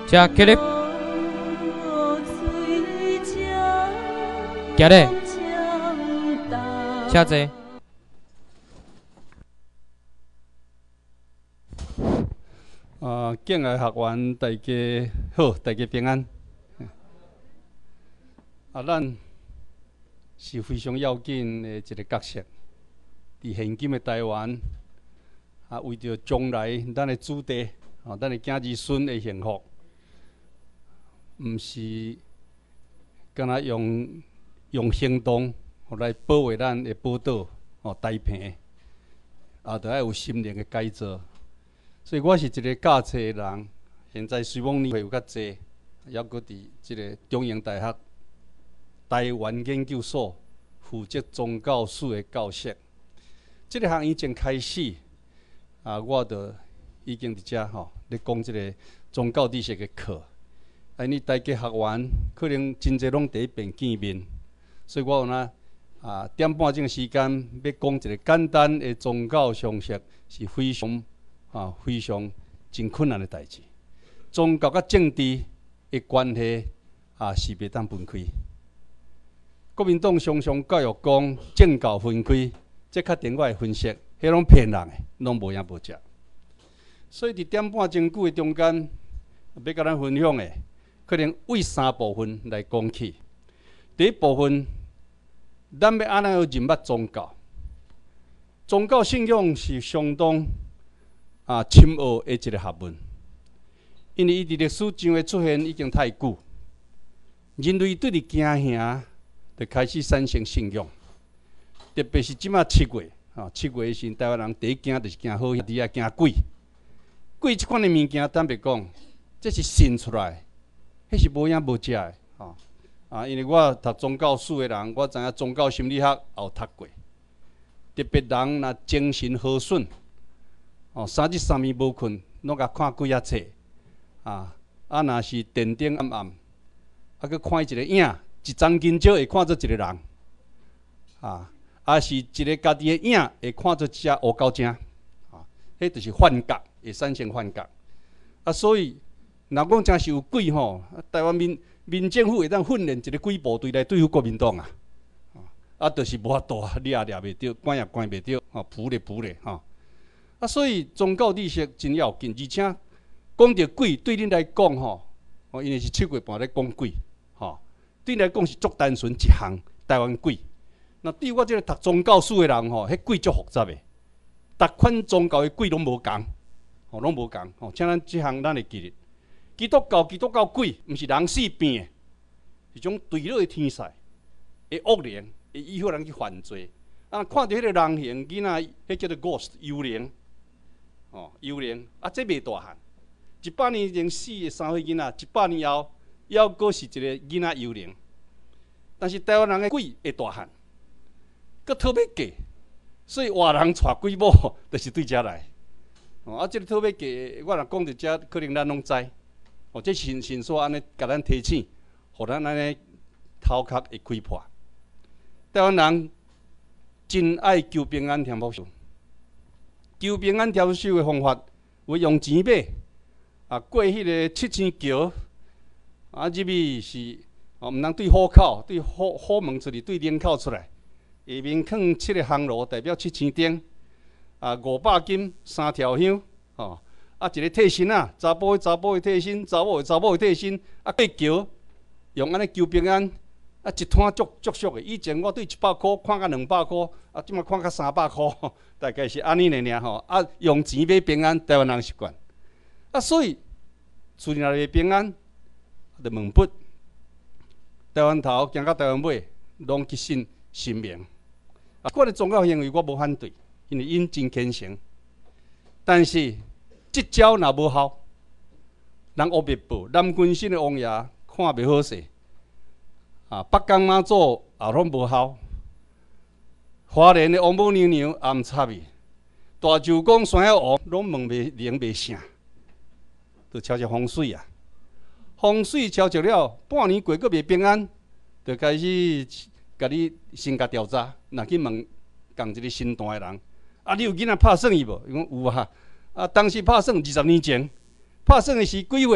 车起立，行咧，车坐。 敬爱学员大家好，大家平安。咱是非常要紧的一个角色，伫现今的台湾，为着将来咱的子弟，咱的囝儿孙的幸福，毋是敢若用行动来保卫咱的宝岛台平，就要有心灵的改造。所以我是一个教册的人，现在随往年会有较济，还阁伫即个中央大学台湾研究所负责宗教史的教室。即个项已经开始，我就已经伫遮咧讲即个宗教知识的课。你大家学员可能真侪拢第一遍见面，所以我有点半钟时间要讲一个简单的宗教常识，是非常真困难的代志。宗教甲政治的关系是袂当分开。国民党常常教育讲政教分开，这确定我会分析，迄拢骗人的，拢无影无食。所以伫点半钟句的中间，要甲咱分享的，可能为3部分来讲起。第一部分，咱要安怎样认捌宗教？宗教信仰是相当深奥的一个学问，因为伊伫历史上的出现已经太久，人类对伫行兄就开始产生信仰，特别是即马7月，7月时台湾人第一惊就是惊好兄弟惊鬼。鬼即款的物件，坦白讲，这是信出来，迄是无影无食的因为我读宗教史的人，我知影宗教心理学也有读过，特别人若精神耗损。3日3暝无困，拢甲看几册若是电灯暗暗，佮看一个影，一张金蕉会看做一个人，是一个家己的影会看做一只乌狗精，迄就是幻觉，会产生幻觉。所以若讲真是有鬼台湾民政府会当训练一个鬼部队来对付国民党就是无法度，抓也袂着，关也关袂着，扑咧所以宗教知识真要紧，而且讲到鬼，对恁来讲因为是7月半咧讲鬼，对恁来讲是足单纯一项台湾鬼。那对我这个读宗教史的人迄鬼足复杂的，逐款宗教的鬼拢无共，拢无共。请咱这项咱会记得，基督教鬼，毋是人死变的，是种坠落的天使，会恶灵，会诱惑人去犯罪。看到迄个人形囡仔，迄叫做 ghost 幽灵。幽灵这袂大汉，100年前死的3岁囡仔，100年后还阁是一个囡仔幽灵。但是台湾人的鬼会大汉，阁讨要嫁，所以活人娶鬼某，就是对遮来。这个讨要嫁，我若讲到遮，可能咱拢知。这神说安尼甲咱提醒，互咱安尼头壳会开破。台湾人真爱求平安添福寿。求平安调寿的方法，有用钱买，过迄个7000桥，入去是毋通对虎口，对虎门出去，对龙口出来。下面放7个香炉，代表7000丁，500金3条香，一个替身查甫的替身，查某的替身，过桥用安尼求平安。一摊足俗的，以前我对100块看到200块，即马看到300块，大概是安尼的尔用钱买平安，台湾人习惯。所以厝里若袂平安，就问卜。台湾头行到台湾尾，拢去信神明。我的宗教行为我无反对，因为因真虔诚。但是这招若无效，人乌白报，南军神的王爷看袂好势。北港妈祖也拢无效，花莲的王母娘娘也毋插伊，大舅公山海王拢问袂啥，就超着风水风水超着了，半年过阁袂平安，就开始甲你先甲调查，若去问共一个身段的人，你有囡仔拍算伊无？伊讲有当时拍算20年前，拍算的是几月？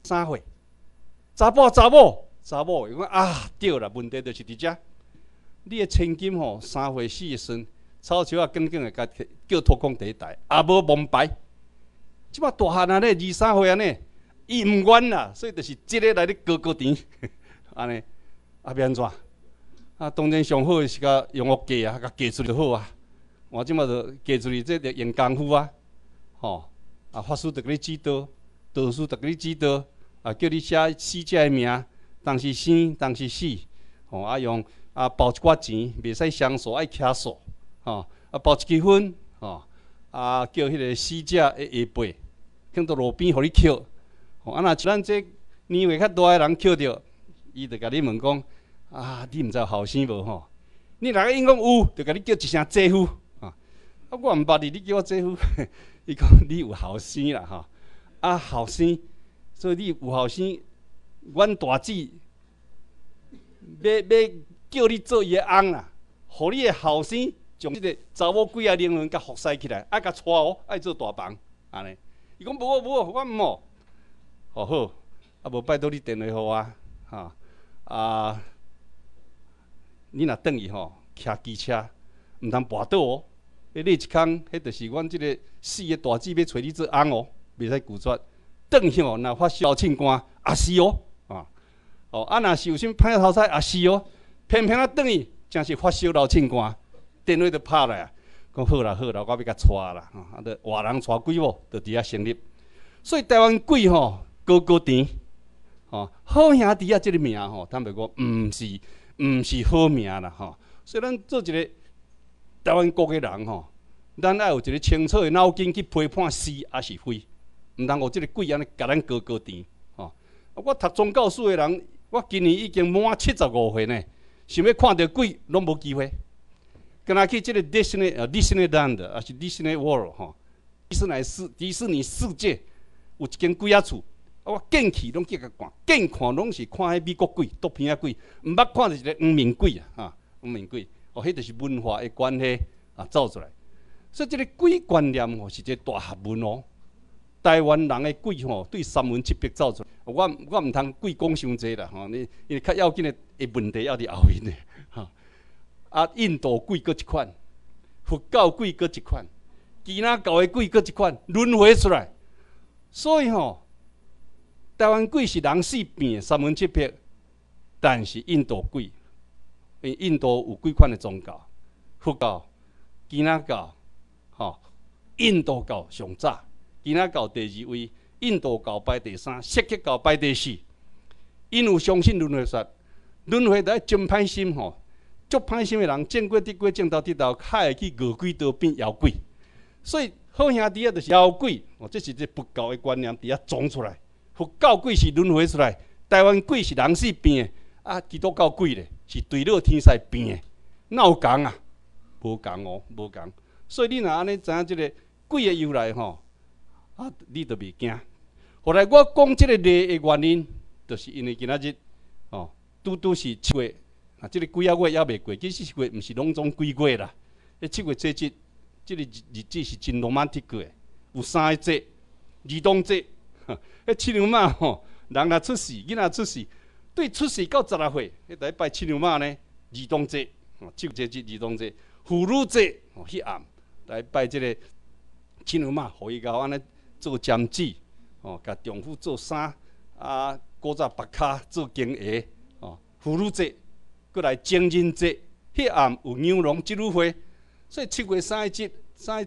3岁，查某，伊讲啊，对啦，问题就是伫遮。你的千金吼，3岁4个孙，草树啊，耿耿的甲叫脱光第一代，也无蒙牌。即摆大汉啊呢，2、3岁安尼，伊毋愿啦，所以就是即个来咧高甜，安尼啊变安怎？啊，当然上好是甲用学嫁啊，甲嫁出就好啊。我即摆就嫁出去，这着用功夫啊，吼啊，法师着甲你指导，道士着甲你指导，啊，叫你写死者的名，当时生，当时死，吼啊用啊包一寡钱，袂使双数，爱倚数，吼啊包一支粉，吼啊叫迄个死者的下辈，放到路边互你捡，吼啊若是咱这年岁较大的人捡着，伊着甲你问讲。啊，你毋知有后生无吼？你若个应讲有，就甲你叫一声姐夫啊！啊，我毋捌你，你叫我姐夫，伊讲你有后生啦吼。啊，后生，所以你有后生，阮大姊要叫你做伊的翁啦，互你的后生将即个查某鬼啊灵魂甲服侍起来，爱甲带哦，爱做大房安尼。伊讲无，我毋好。哦好，啊无拜托你电话互我哈啊。你若转去吼，骑机车，毋通跋倒哦。你一空，迄就是阮即个4个大姊要找你做翁哦，袂使拒绝。转去哦，若发烧庆官也是哦，啊，哦啊，若是有啥歹头彩也是哦。偏偏啊转去，真是发烧老庆官，电话就拍来啊，讲好啦，我要甲带啦，啊，就活人带鬼某，就伫遐成立。所以台湾鬼吼高甜，吼好兄弟啊，即个名吼，坦白讲，毋是好名啦吼，所以咱做一个台湾国的人吼，咱爱有一个清楚的脑筋去批判是还是非，毋通互即个鬼安尼甲咱高甜吼。我读宗教史的人，我今年已经满75岁呢，想要看到鬼拢无机会。敢若去即个Disneyland 还是 Disney World 吼，迪士尼世界有一间鬼仔厝。我见去拢叫甲看，见看拢是看迄美国鬼、毒片仔鬼，毋捌看就是一个黄面鬼啊！哈，黄面鬼，哦，迄就是文化的关系啊，走出来。所以这个鬼观念吼是一个大学问哦。台湾人的鬼吼对3魂7魄走出来，我毋通鬼讲伤济啦吼，因为较要紧的问题还伫后面的哈。啊，印度鬼搁一款，佛教鬼搁一款，其他教的鬼搁一款，轮回出来。所以吼。台湾鬼是人死变3魂7魄，但是印度鬼，因为印度有几款的宗教，佛教、耆那教，吼，印度教上早，耆那教第2位，印度教排第3，锡克教排第4。因有相信轮回说，轮回在真歹心吼，足歹心的人，见过得过，见到得到，还会去饿鬼道变妖鬼。所以好兄弟啊，就是妖鬼，哦，这是这佛教的观念伫遐装出来。佛教鬼是轮回出来，台湾鬼是人死变的，啊，基督教鬼咧是对落天使变的，哪有共啊？无共哦，无共。所以你若安尼知影即个鬼的由来吼，啊，你就袂惊。后来我讲即个例的原因，就是因为今仔日哦，拄是7月，啊，即个几啊月还袂过，其实7月毋是拢总几月啦。7月节即个日子是真浪漫的过的，有3个节，儿童节。迄七娘妈吼，人若出世，囡仔出世，对出世到16岁，迄来拜七娘妈呢，儿童节，7月节儿童节，妇女节，迄暗来拜即个七娘妈，互伊甲安尼做针子，甲丈夫做衫，啊，古早白骹做经鞋，妇女节，过来情人节，迄暗有牛郎织女会，所以7月3个节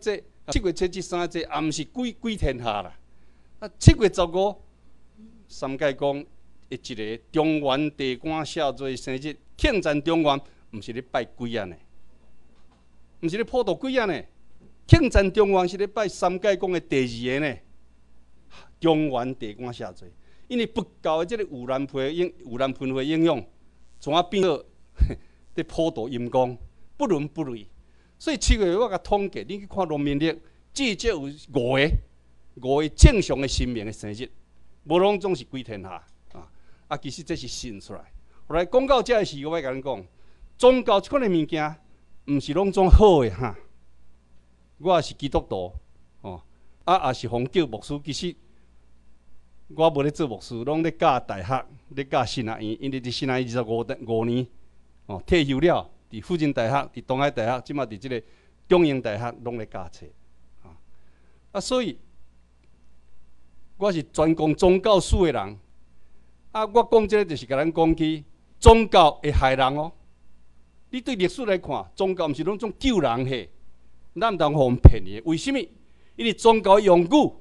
，7月节3个节，暗是鬼天下啦。啊，7月15，三界公一个中原地官下罪生日，庆赞中原，毋是咧拜鬼啊呢，毋是咧普渡鬼啊呢，庆赞中原是咧拜三界公的第2个呢，中原地官下罪，因为佛教的这个盂兰盆会应用，从啊变做咧普渡阴公，不伦不类。所以7月我甲统计，你去看农民历，至少有5个正常的神明的生日，无拢总是鬼天下啊！其实这是信出来。后来讲到这个时，我要甲恁讲，宗教这款的物件，毋是拢总好的哈。我也是基督徒，也是奉教牧师。其实我无咧做牧师，拢咧教大学，咧教新学院，因为伫新学院25年，退休了，伫附近大学、伫东海大学，即马伫即个中英大学拢咧教册，所以我是专攻宗教史的人，我讲即个就是甲咱讲起宗教会害人哦。你对历史来看，宗教毋是拢种救人嘿，咱毋通互骗去。为什么？因为宗教的用语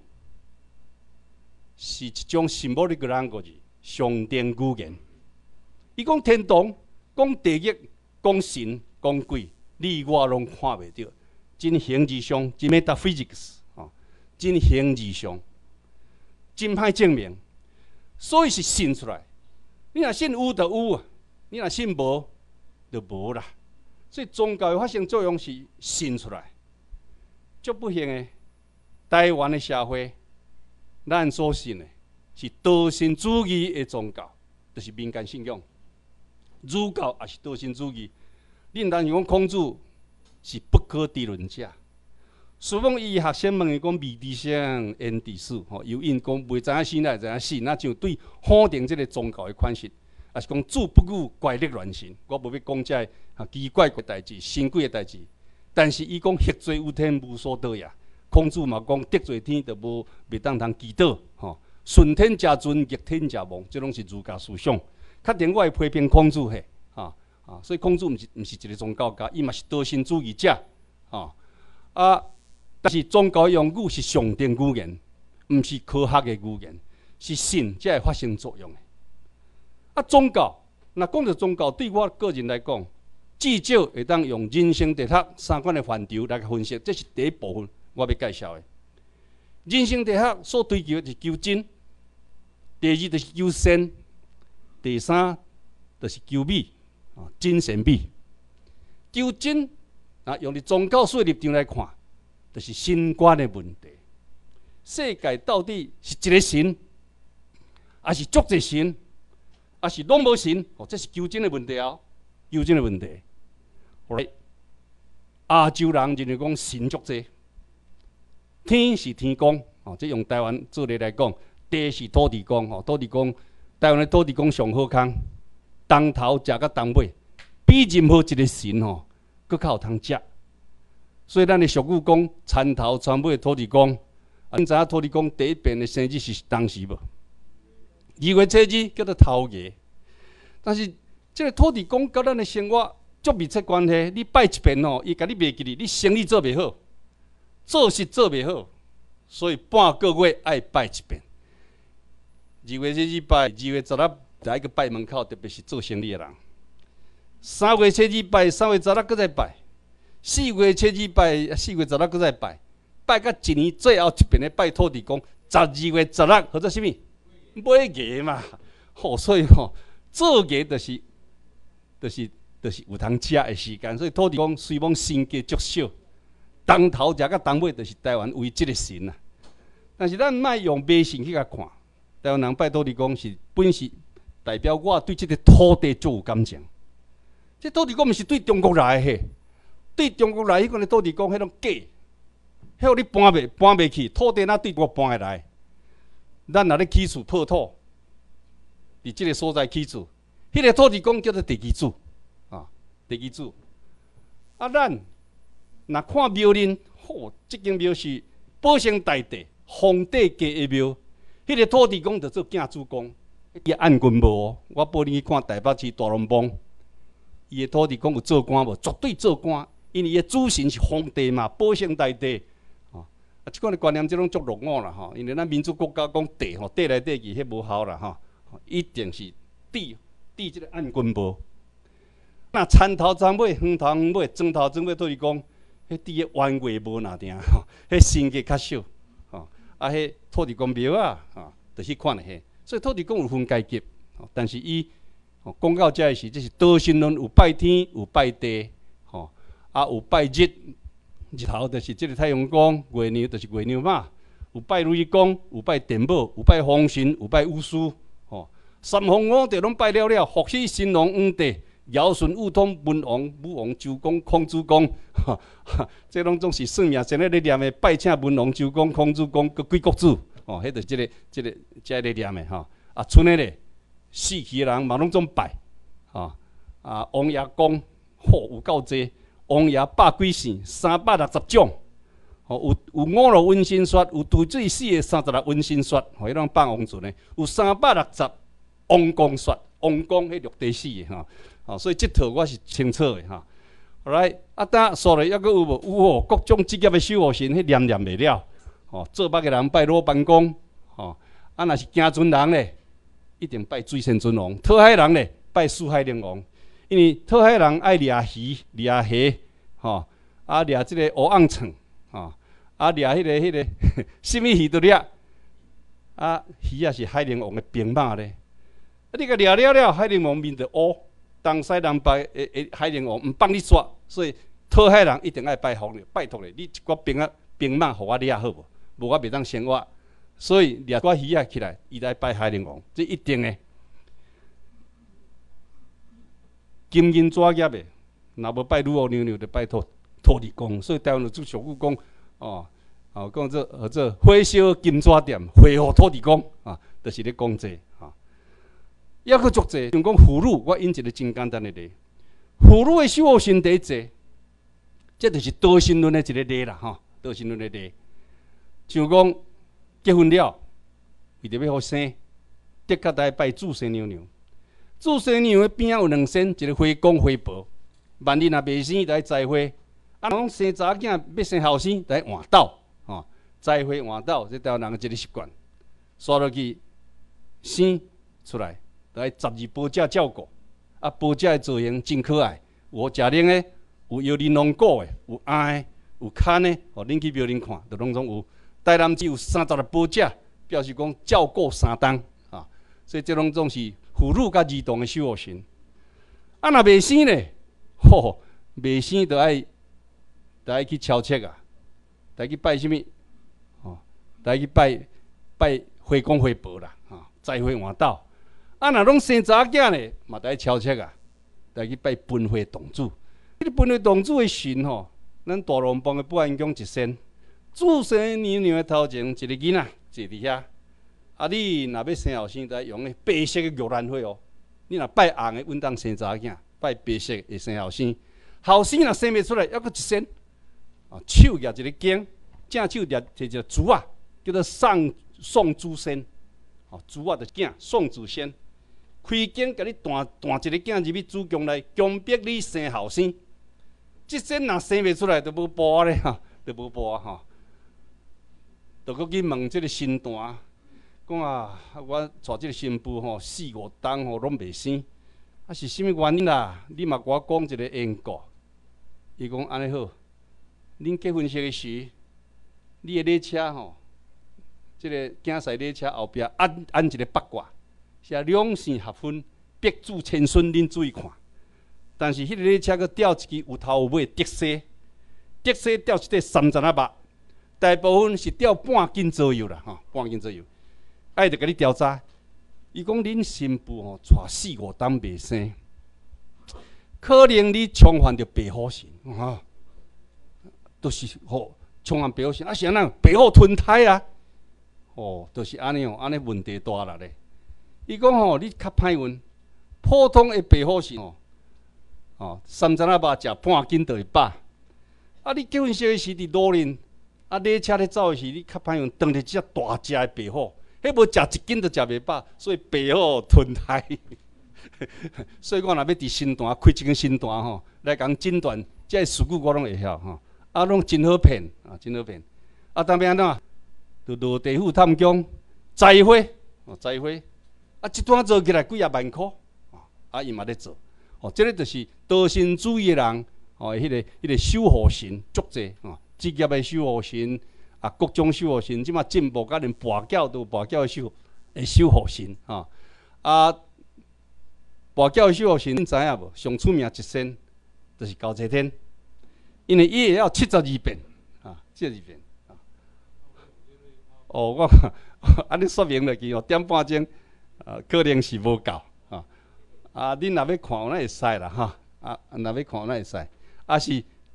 是一种symbolic language，上帝语言。伊讲天堂、讲地狱、讲神、讲鬼，你我拢看袂到。真形而上，真 metaphysics， 真形而上，真歹证明。所以是信出来。你若信有就有啊，你若信无就无啦。所以宗教的发生作用是信出来。足不幸的，台湾的社会，咱所信的是道神主义的宗教，就是民间信仰。儒教也是道神主义。恁当时讲孔子是不可知论者。苏梦伊学生问伊讲未知生焉知死？有因讲未知影死，哪会知影死？那就对否定这个宗教的款式，也是讲子不语怪力乱神。我无要讲这奇怪的代志、神鬼的代志。但是伊讲合罪有天，无所得也。孔子嘛讲得罪天，就无袂当通祈祷。顺天者尊，逆天者亡，这拢是儒家思想。确定我会批评孔子嘿，所以孔子毋是一个宗教家，伊嘛是道神主义者，但是宗教用语是上帝语言，毋是科学的语言，是信才会发生作用的。宗教，那讲到宗教，对我个人来讲，至少会当用人生哲学三款的范畴来分析，这是第一部分我要介绍的。人生哲学所追求的是求真，第二就是求善，第三就是求美，真善美。求真用伫宗教史的立场来看，就是神观的问题。世界到底是一个神，还是足侪神，还是拢无神？这是求真的问题啊！求真的问题。后来亚洲人认为讲神足侪，天是天公，这用台湾做例来讲，地是土地公，土地公台湾的土地公上好康，东头食到东尾，比任何一个神佫较有通食。所以咱的俗语讲，田头田尾的土地公。恁知影土地公第一遍的生日是当时无？2月初2叫做头爷。但是这个土地公甲咱的生活足密切关系。你拜一遍伊甲你袂记哩，你生意做袂好，做事做袂好，所以半个月爱拜一遍。2月初2拜，2月16来一个拜门口，特别是做生意的人。3月初2拜，3月16搁再拜。4月初2拜，4月16搁再拜，拜到一年最后一遍的拜土地公，12月16或者什么买艺嘛，所以做艺就是有通食的时间，所以土地公虽讲身价足少，东头食到东尾就是台湾唯一一个神啊。但是咱莫用迷信去甲看，台湾人拜土地公是本是代表我对这个土地足有感情。这土地公毋是对中国来的嘿。对中国来，迄个土地公，迄种假，迄个你搬袂去，土地哪对我搬会来？咱若咧起厝破土，伫即个所在起厝，迄个土地公叫做地基主，地基主。咱若看庙林，即间庙是保生大帝、皇帝家的庙，迄个土地公就做囝主公，伊按军无？我报你去看台北市大龙帮，伊的土地公有做官无？绝对做官。因为伊的主神是皇帝嘛，保生大帝，即款的观念即拢足落伍啦，因为咱民主国家讲地，地来地去，迄无效啦，一定是地即个按军无。那田头田尾、远头远尾、庄头庄尾，土地公，迄地的弯月无哪定，迄身价较少，迄土地公庙啊，就是款的迄。所以土地公有分阶级，但是伊讲到这时，这是道神论有拜天有拜地。有拜日头，就是即个太阳光；月亮就是月亮嘛。有拜雷公，有拜电宝，有拜风神，有拜巫师。三皇五帝拢拜了，伏羲、神农、黄帝、尧舜、禹通、文王、武王、周公、孔子公，这拢总是算命先咧念的拜请文王、周公、孔子公，佮几国子， 哦，迄就是这个念的吼。啊，剩的咧，死去的人嘛拢总拜，王爷公有够济，王爷百几姓，360种。有5路温馨雪，有对水死的36温馨雪，迄种放王船的，有360王公雪，王公迄陆地死的所以这套我是清楚的好来，等所咧，还阁有无？有哦，各种职业的守护神，迄念袂了。做捌的人拜罗班公，若是行船人咧，一定拜水仙尊王；讨海人咧，拜四海龙王。因为讨海人爱掠鱼、掠虾，掠即个乌昂床，掠迄个什物鱼都掠。鱼也是海龙王的兵马咧。你甲掠了，海龙王面就乌。东西南北海龙王毋放你煞，所以讨海人一定爱拜福咧，拜托咧，你一寡兵马互我掠好无？无我袂当生活。所以掠寡鱼起来，伊来拜海龙王，这一定的。金银纸业的，若无拜女巫娘娘，就拜土地公。所以台湾就俗语讲，讲做火烧金纸店，回予土地公就是咧讲这抑佫足济，像讲妇女，我引一个真简单的例。妇女的守护神第一节，这就是道心论的一个例啦，道心论的例。像讲结婚了，为着要好生，的确来拜祖先娘娘。祖先娘的边仔有2仙，一个花公花婆。万一若袂生，就来栽花。讲生查某囝要生后生，就来换斗，栽花换斗，这台湾人的一个习惯。刷落去生出来。来12宝姐照顾，宝姐的造型真可爱，有食奶的，有摇玲珑鼓的，有鸭的，有牵的，恁去庙顶看，就拢总有。台南只有30宝姐，表示讲照顾3冬所以这拢总是妇女甲儿童的守护神。若未生咧，未生就爱去敲切就爱去拜什物？就爱去拜花公花婆啦，栽花换斗。若拢生查某囝咧，嘛得敲切得去拜分花童子。迄个分花童子的神咱大龙帮的保安宫一仙，祖先娘娘的头前一个囡仔坐伫遐。你若要生后生，得用白色的玉兰花你若拜红的，稳当生查某囝；拜白色会生后生。后生若生袂出来，抑佫一仙。手举一个剑，正手摕一个珠叫做送珠仙。珠就囝送珠仙。开剑，甲你弹一个囝入去子宫内，强迫你生后生。即仙若生袂出来，就无报咧就无报就搁去问即个神坛，讲我带即个新妇4、5冬拢袂生，是啥物原因啦？你嘛甲我讲一个缘故。伊讲安尼好，恁结婚时时，你的礼车即个囝婿礼车后壁安一个八卦。是两性合婚，百子千孙，恁注意看。但是迄个列车佫吊一支有头有尾的德西，德西吊一块3层肉，大部分是吊半斤左右啦，半斤左右。爱就甲你调查，伊讲恁新妇带4、5冬袂生，可能你冲犯着白虎神就是冲犯白虎神，是安怎？白虎吞胎啊！就是安尼安尼问题大啦咧。伊讲你较歹运，普通的白虎神3层肉食半斤就会饱。你结婚时伫路人，礼车咧走时，你较歹运，当着只大只的白虎，迄无食1斤就食袂饱，所以白虎吞胎。所以我若要伫神坛开一间神坛来讲诊断，这事故我拢会晓拢真好骗真好骗。当要安怎？就落地府探宫栽花栽花。一段做起来几啊万块，伊嘛咧做，这个就是道神主义的人，迄个守护神足济，职业的守护神，各种守护神，即马进步，甲连跋筊都有跋筊的守护神，跋筊的守护神，恁知影无？上出名一仙就是高济天，因为伊会晓72遍，72遍。我安尼说明落去点半钟。可能是无够恁若要看，那会使啦若要看，那会使。是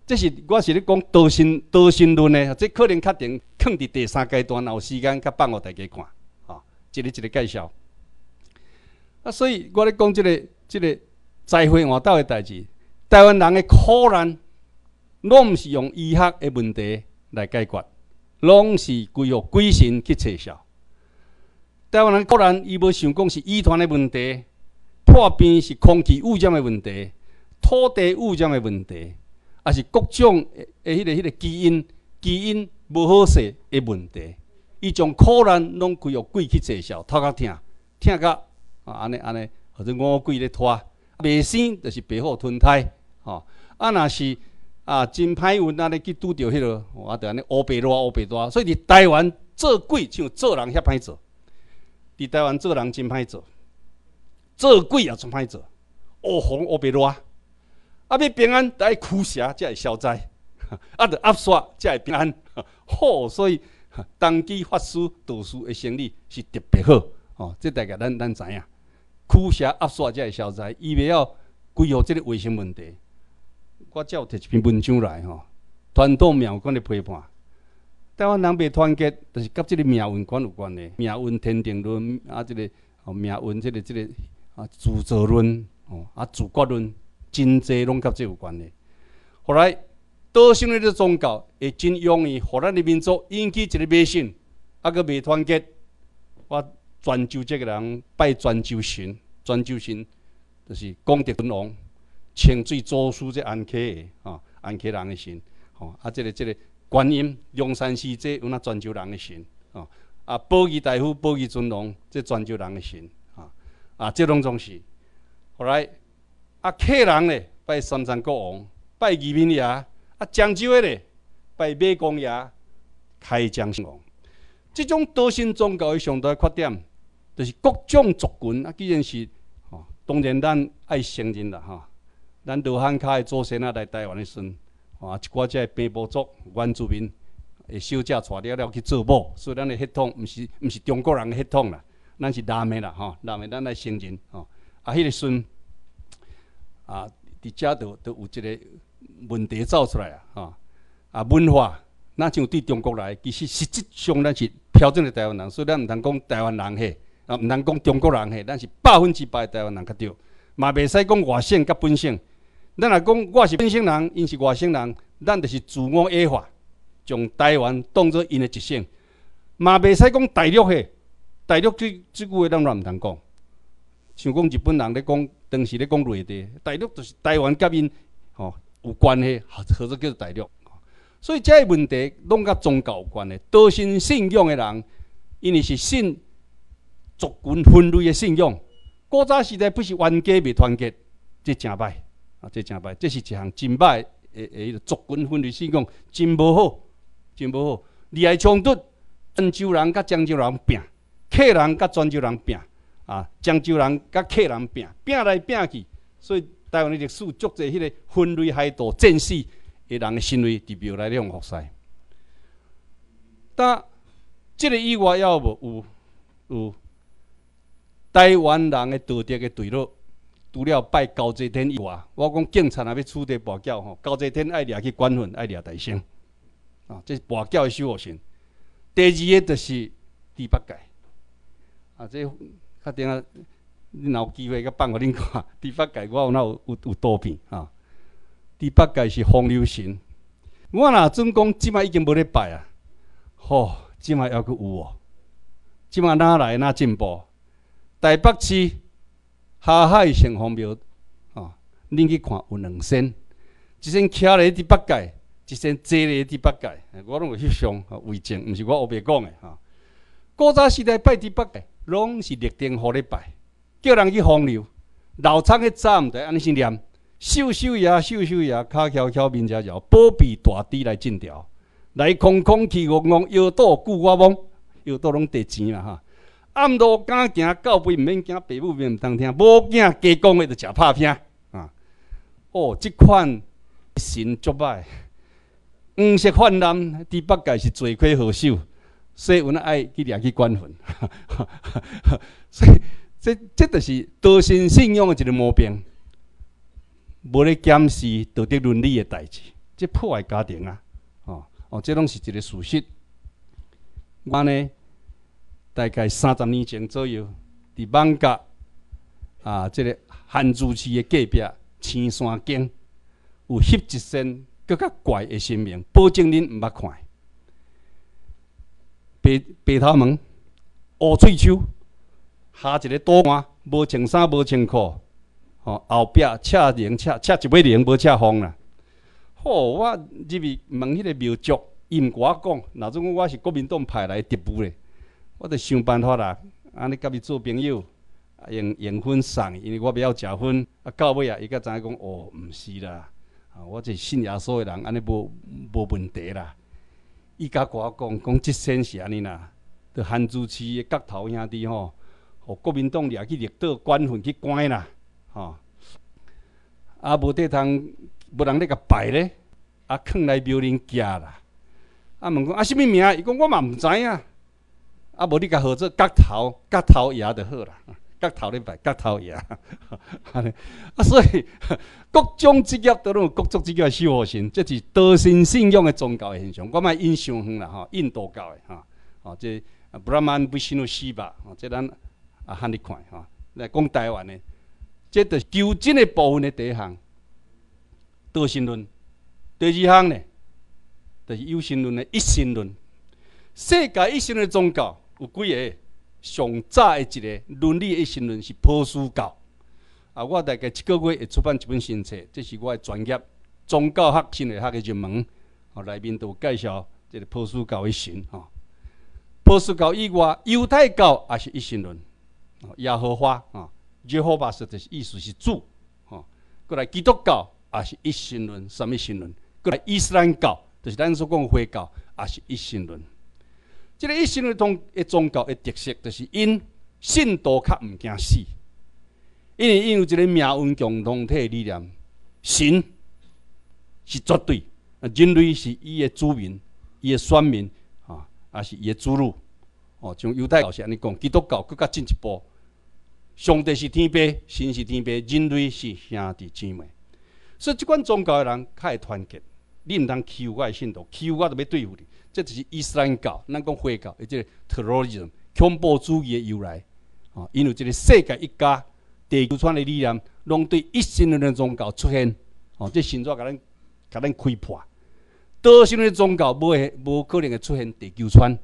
这是我是咧讲道心论的，这可能确定放伫第3阶段，有时间甲放互大家看，一个介绍。所以我咧讲这个灾祸换斗的代志，台湾人的苦难，拢毋是用医学的问题来解决，拢是归予鬼神去撤销。台湾人苦难，伊无想讲是遗传的问题，破病是空气污染的问题，土地污染的问题。也是各种的迄个基因无好势的问题，伊将苦难拢归予鬼去撤销，头壳疼甲安尼，或者五鬼咧拖，袂生就是白虎吞胎，若是真歹运安尼去拄着迄落，就安尼乌白大，所以伫台湾做鬼像做人遐歹做，伫台湾做人真歹做，做鬼也真歹做，乌红乌白大。要平安，得爱驱邪才会消灾，得压煞才会平安。所以当机法师、道士的生理是特别好。这大概咱知影，驱邪压煞才会消灾，伊袂晓规划这个卫生问题。我才有摕一篇文章来传统命运的批判。台湾人袂团结，就是甲这个命运观有关的。命运天定论这个命运这个自造论自觉论。真济拢甲这有关的。后来，道信的这宗教会真容易，互咱的民族引起一个迷信，阁未团结。我泉州这个人拜泉州神，泉州神就是功德尊王、清水祖师这安溪的安溪人的神。这个观音、龙山寺这有那泉州人的神。保义大夫、保义尊王这泉州人的神。这拢总是。后来。客人咧拜三山国王，拜义民爷；漳州的咧拜马公爷、开漳王。这种道信宗教的上大缺点，就是各种族群既然是当然咱爱承认啦咱罗汉脚的祖先来台湾的时，一寡只平埔族原住民的小姐带了去做某，所以咱的血统毋是中国人的血统啦，咱是南的啦南的咱来承认迄个时。伫遮就有一个问题走出来文化，咱像对中国来，其实实质上咱是标准的台湾人，所以咱毋通讲台湾人嘿，毋通讲中国人嘿，咱是100%的台湾人较对，嘛袂使讲外省甲本省。咱若讲我是本省人，因是外省人，咱就是自我矮化，将台湾当作因的一省，嘛袂使讲大陆嘿，大陆这句话咱毋通讲。像讲日本人咧讲，当时咧讲内地，大陆就是台湾甲因有关系，或者叫做大陆。所以这些问题拢甲宗教有关的。道信信仰的人，因为是信族群分类的信仰，古早时代不是冤家袂团结，这真歹这真歹，这是一项真歹的族群分类信仰，真无好，真无好。利害冲突，泉州人甲漳州人拼，客人甲泉州人拼。漳州人甲客人拼来拼去，所以台湾的历史足侪迄个分类海盗战死的人的行为，伫庙内用服侍。但这个以外，要有台湾人的道德的对落，除了拜高济天以外，我讲警察若要处理跋筊高济天爱掠去管混，爱掠大圣这是跋筊的守护神。第二个就是猪八戒这。确定啊！你若有机会，甲放互恁看。猪八戒我有图片猪八戒是风流神。我若准讲，即摆已经无咧拜啊。即摆还阁有即摆哪来哪进步？台北市下海城隍庙恁去看有2仙，一仙徛咧猪八戒，一仙坐咧猪八戒。我拢有翕相为证，毋是我黑白讲的古早时代拜猪八戒。拢是立定互咧拜，叫人去风流。老厂迄早毋知安尼是念，秀秀爷，骹翘翘，面翘翘，保庇大猪来进条，来空空气戆戆，腰肚顾我懵，腰肚拢得钱啦暗路敢行，到尾毋免惊，爸母面毋通听，无惊加讲的就食拍拼即款神足歹，黄色泛滥，猪八戒是罪魁祸首。所以阮爱去掠去管混，所以这就是道信信仰的一个毛病，无咧检视道德伦理的代志。 这破坏家庭啊，这拢是一个事实。我呢，大概30年前左右，伫艋舺这个番薯市的隔壁青山径，有翕一身更较怪的新闻，保证恁毋捌看。白头毛、乌喙鬚，下一个倒汗，无穿衫、无穿裤，后壁赤一尾翎，无赤风啦。我入去问迄个苗族，伊毋甲我讲，若总我是国民党派来的特务咧，我着想办法啦，安尼甲伊做朋友，用粉送，因为我不晓食粉，到尾伊才知影讲，毋是啦，我这信耶稣的人，安尼无问题啦。伊甲我讲即身是安尼啦，着番薯市的角头兄弟吼，互国民党掠去绿岛管份去关啦，无得通，无人咧甲摆咧，囥来庙林寄啦。问讲什么名？伊讲我嘛毋知影。无你甲号做角头爷就好啦。角头咧摆角头爷，所以各种职业都有各种职业的守护神，这是多神信仰的宗教的现象。我莫引伤远啦，印度教的这Brahman Vishnu Shiva，这咱喊你看来讲台湾的，这就是求真的部分的第一项，多神论；第二项呢，就是有神论的一神论。世界一神论的宗教有几个？上早的一个伦理的一神论是波斯教。我大概1个月会出版一本新册，这是我的专业宗教学、心理学的入门。内面都有介绍这个波斯教的神。波斯教以外，犹太教也是一神论。耶和华Jehovah 就是意思是主。过来基督教也是一神论，什么神论？过来伊斯兰教就是咱所讲的回教，也是一神论。这个一神论的宗教的特色，就是因信徒较毋惊死，因为因有一个命运共同体的理念，神是绝对，人类是伊的子民、伊的选民也是伊的子女。像犹太教是安尼讲，基督教更加进一步，上帝是天父，神是天父，人类是兄弟姊妹。所以这款宗教的人较会团结，你毋通欺负我的信徒，欺负我就要对付你。这就是伊斯兰教，咱讲回教，即个 terrorism 恐怖主义的由来。因为这个世界一家地球村的理念，拢对一神论的宗教出现。这神怎甲咱开破？多神论的宗教无可能会出现地球村。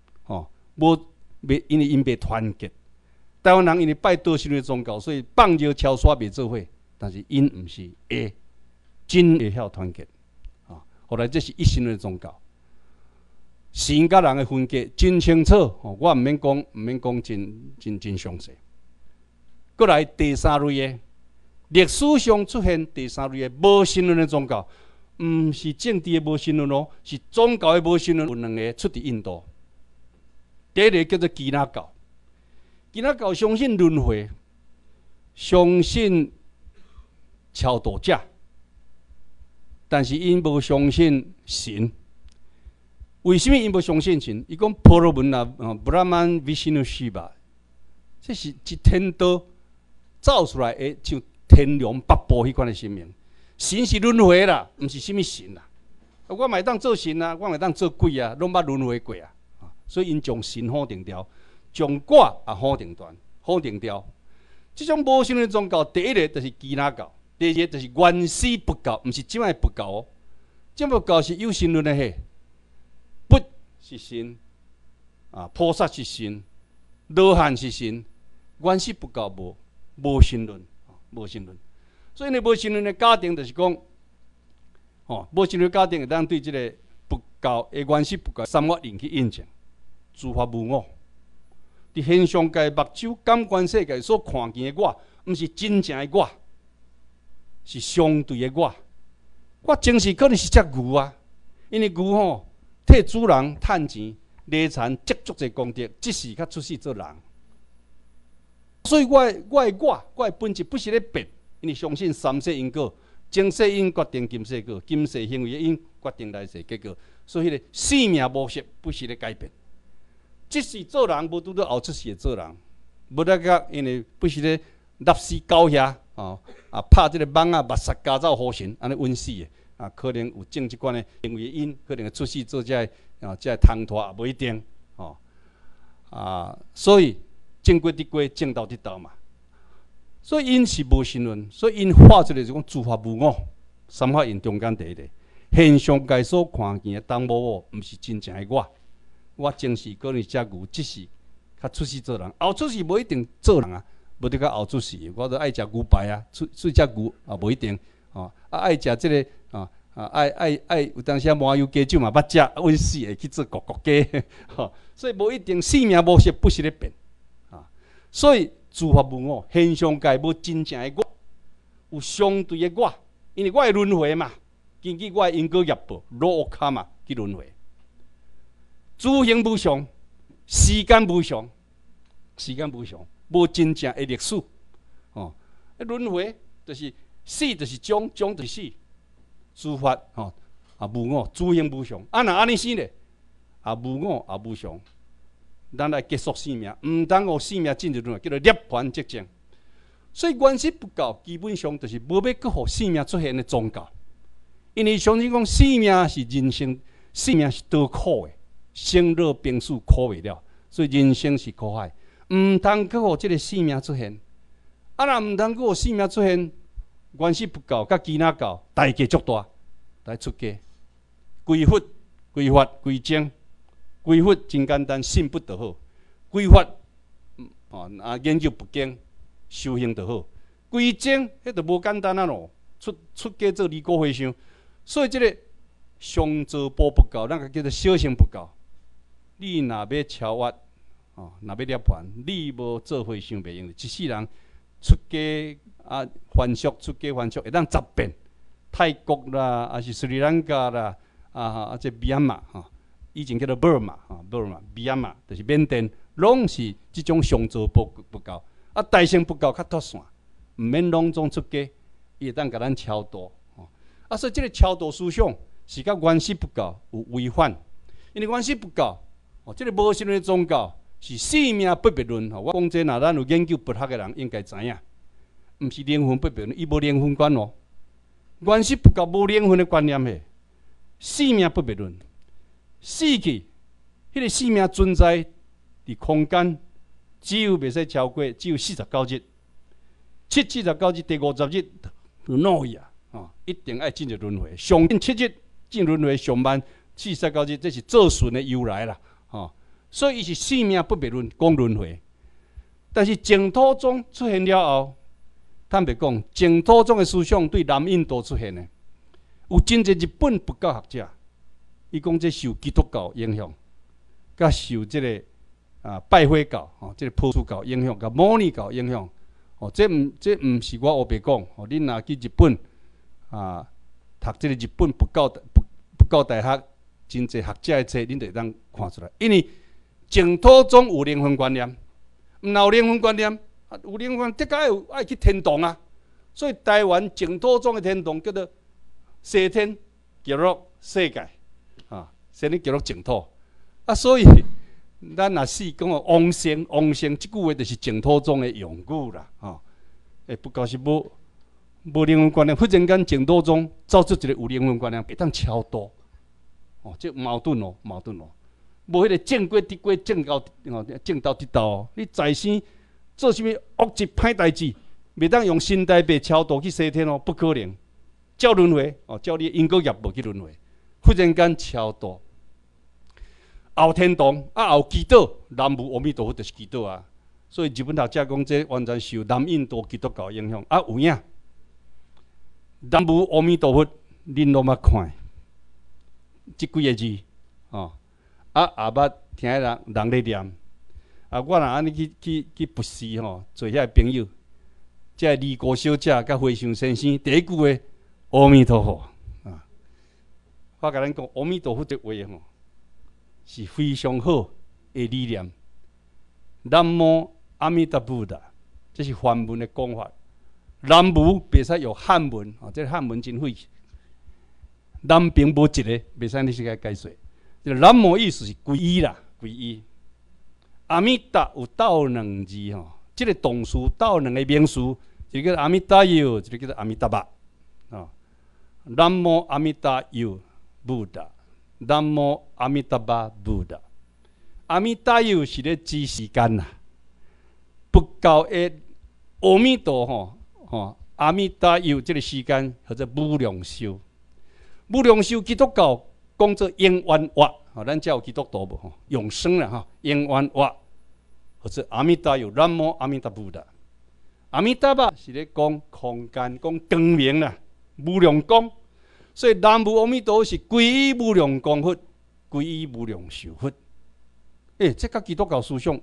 因为因袂团结。台湾人因为拜多神论的宗教，所以放尿超刷袂做伙，但是因毋是会真会晓团结。后来这是一神论的宗教。神甲人的分隔真清楚，我毋免讲真详细。过来第三类的，历史上出现第三类的无神论的宗教，毋是政治的无神论哦，是宗教的无神论。有两个出自印度，第一个叫做基那教。基那教相信轮回，相信超度者，但是因无相信神。为什么因无相信神？伊讲婆罗门啊，Brahman Vishnu Shiva， 这是一天道造出来的，像天龙八部迄款的神明。神是轮回啦，毋是什么神啦。我嘛会当做神啊，我嘛会当做鬼啊，拢捌轮回过啊。所以因将神否定掉，将我也否定掉。这种无神论宗教，第一个就是基那教，第二个就是原始佛教，毋是即摆佛教哦。即佛教是有神论的嘿。佛是神，菩萨是神，罗汉是神，原始佛教无神论，无神论。所以呢，无神论的家庭就是讲，无神论家庭会当对这个佛教的原始佛教三法印去印证，诸法无我。伫现象界目睭感官世界所看见的我，毋是真正的我，是相对的我。我前世可能是只牛啊，因为牛替主人趁钱、犁田、积足者功德，即时较出世做人。所以我的本质不是咧变，因为相信三世因果，前世因决定今世果，今世行为的因决定来世结果。所以迄个生命模式不是咧改变。即时做人无拄到后出世的做人，无得个因为不是咧立死狗遐拍即个蠓仔，目杀加走好神，安尼稳死的。 可能有政治观的因为因，可能会出世做这通拖也无一定所以正规得规，正道得道嘛。所以因是无神论，所以因画出来就讲诸法无我，三法印中间第一个现象界所看见的当无我，毋是真正的我。我前世可能遮牛，即世较出世做人，后出世无一定做人啊，无得到后出世。我都爱食牛排啊，出食牛啊，无一定爱食即个爱有当时麻油鸡酒嘛，捌食，温死会去做咕咕鸡所以无一定生命模式不是咧变所以诸法无我，现象界无真正的我，有相对的我，因为我会轮回嘛，根据我的因果业报，落卡嘛去轮回。诸行无常，时间无常，无真正的历史轮回就是死，就是终，终就是死。诸法无我，诸行无常，若安尼死咧，无我无常。咱来结束生命，毋通互生命进入轮回，叫做涅槃寂静。所以原始佛教基本上就是无要搁互生命出现的宗教，因为相信讲生命是人生，生命是多苦的，生老病死苦未了，所以人生是苦海，毋通搁互即个生命出现。若毋通搁互生命出现，原始佛教甲耆那教代价足大，来出家，归佛、归法、归僧。归佛真简单，信不就好；归法研究佛经、修行就好；归僧迄就无简单咯，出家做尼姑和尚。所以这个上座部佛教，咱个叫做小乘佛教。你若要超越若要涅槃，你无做和尚袂用。一世人出家还俗，出家还俗会当10遍。泰国啦，还是斯里兰卡啦，这缅甸以前叫做 Burma， Myanmar 就是缅甸，拢是即种上座佛教。大乘佛教较脱线，毋免拢总出家，伊会当甲咱超度。所以即个超度思想是甲原始佛教有违反，因为原始佛教即个无神论的宗教是生命不灭论。我讲这，若咱有研究佛学的人应该知影，毋是灵魂不灭论，伊无灵魂观哦。原始佛教无灵魂的观念的，生命不灭论。死去，迄个生命存在伫空间，只有袂使超过，只有49日。49日第50日就闹去一定爱进入轮回。上近7日进轮回，上慢49日，这是做顺的由来啦。所以伊是生命不灭论，讲轮回。但是净土宗出现了后，坦白讲，净土宗的思想对南印度出现的，有真侪日本佛教学者。伊讲这受基督教影响，甲受这个拜火教这个波斯教影响，甲摩尼教影响。这毋是我胡白讲。恁若去日本读这个日本佛教大学，真侪学者的册，恁就会当看出来。因为净土宗有灵魂观念，毋有灵魂观念，有灵魂得个爱去天堂啊。所以台湾净土宗的天堂叫做西天极乐世界。先你叫做净土所以咱若是讲往生，往生即句话就是净土宗的用语啦不过是无灵魂观念，忽然间净土宗造出一个有灵魂观念，会当超度这矛盾哦，矛盾哦。无迄个正规得规，正道得道你在生做啥物恶事歹代志，袂当用身代被超度去西天不可能。照轮回照你因果业报去轮回。忽然间超度，后天堂后基督，南无阿弥陀佛就是基督啊。所以日本学者讲，这完全受南印度基督教影响有影。南无阿弥陀佛，恁拢捌看即几个字也捌听人咧念我若安尼去佛寺做遐朋友，这尼姑小姐甲和尚先生，第一句话阿弥陀佛。我甲咱讲，阿弥陀佛这话是非常好的理念。南无阿弥陀佛的，这是梵文的讲法。南无袂使用汉文这个汉文真废。南边无一个，袂使你去解说。这个南无意思是皈依啦，皈依。阿弥陀有斗两字这个动词斗两个名词，一个叫阿弥陀哟，一个叫做阿弥陀佛南无阿弥达哟布达，南无阿弥达巴布达。阿弥达哟是咧指时间呐，不够的阿弥陀阿弥达哟这个时间或者无量寿。无量寿基督教讲做永远活，咱才有基督徒无永生啦永远活，或者阿弥达哟，南无阿弥达布达。阿弥达巴是咧讲空间，讲光明啦，无量光。所以南无阿弥陀是皈依无量光佛，皈依无量寿佛。这甲基督教思想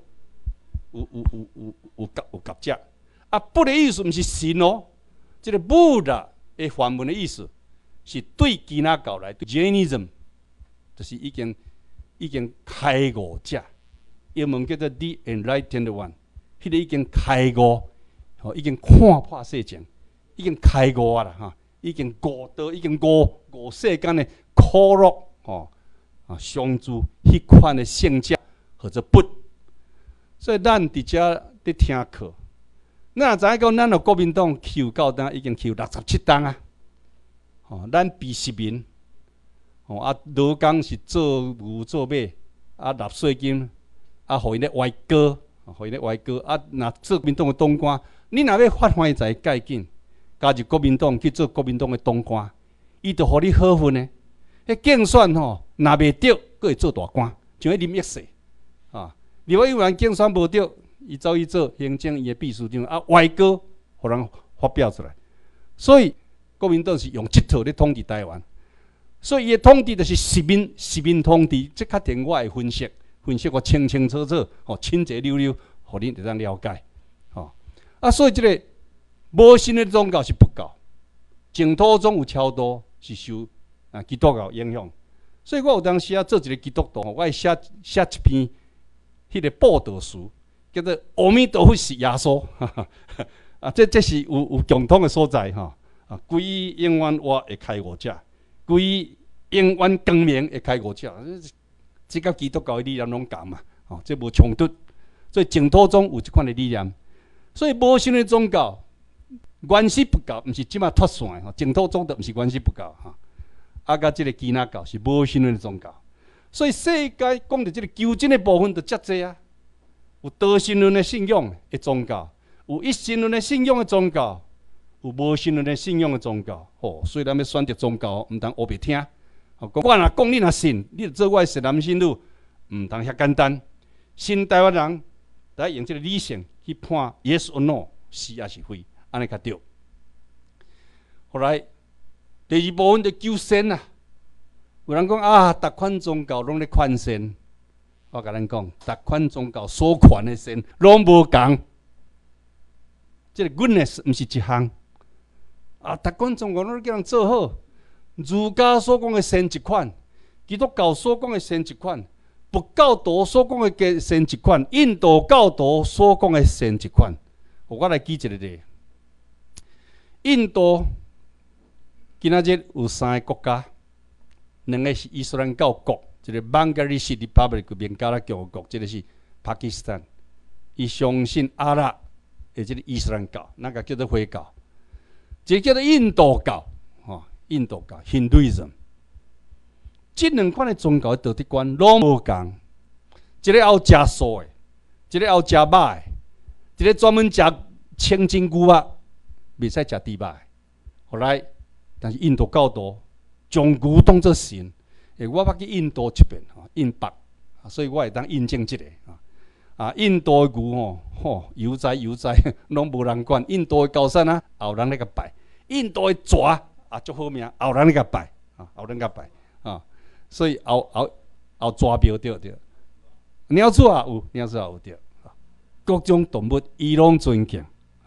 有夹接。不的意思不是神哦，这个布达的梵文的意思是对基督教来，对 Jainism， 就是已经开悟者，英文叫做 The Enlightened One， 迄个已经开悟，已经看破世情，已经开悟啊啦已经悟道，已经悟世间的苦乐相助迄款的圣者或者不。所以咱伫遮伫听课，咱也知影讲，咱国民党求到当已经求67当啊。咱比10名，劳工是做牛做马，纳税金，互因咧歪歌，若做国民党的党官，你若要发挥在介紧，加入国民党去做国民党的党官，伊就互你好运呢。迄竞选若袂着，佫会做大官，像迄林益世立法委员竞选无着，伊走去做行政院的秘书长，歪歌互人发表出来，所以。国民党是用这套咧统治台湾，所以伊的统治就是实民统治。这较听我的分析我清清楚楚，清洁溜溜，互恁会当了解。所以这个无神的宗教是不够，净土宗有超多是受基督教影响。所以我有当时做一个基督徒，我会写一篇迄个报道书，叫做《阿弥陀佛是耶稣》这是有共通的所在皈依永远活的开悟者，皈依永远光明的开悟者，这甲基督教的理念拢共嘛，这无冲突。所以净土宗有这款的理念，所以无神的宗教原始不够，毋是即马脱线的净土宗就毋是原始不够甲这个基督教是无神的宗教。所以世界讲到这个求真的部分就遮济啊，有多神论的信仰的宗教，有一神论的信仰的宗教。有无神论的信仰的宗教，所以咱要选择宗教，毋通黑白听。我若讲你若信，你就做我的善男信女，毋通遐简单。信台湾人，来用这个理性去判 yes or no， 是还是非，安尼较对。后来第二部分就求善啊。有人讲逐款宗教拢咧劝善，我甲咱讲，逐款宗教所劝的善拢无共。这个 goodness 毋是一项。逐款宗教拢叫人做好，儒家所讲的善一款，基督教所讲的善一款，佛教徒所讲的善一款，印度教徒所讲的善一款。我来举一个例，印度今仔日有3个国家，两个是伊斯兰教国，一个 Bangladesh Republic 孟加拉共和国，这个是 Pakistan， 伊相信阿拉的这个伊斯兰教，那个叫做回教。一个叫做印度教，印度教 Hinduism， 这两款的宗教的道德观拢无共，一个爱食素的，一个爱食肉的，一个专门食清真牛肉，袂使食猪肉的。后来，但是印度教徒将牛当作神，我捌去印度这边，印北，所以我会当印证这个印度的牛悠哉悠哉，拢无人管。印度的高山也有人咧甲拜。印度的蛇足好命，也有人咧甲拜，有人甲拜所以也有蛇庙对。鸟鼠也有，鸟鼠也有对。各种动物伊拢尊敬，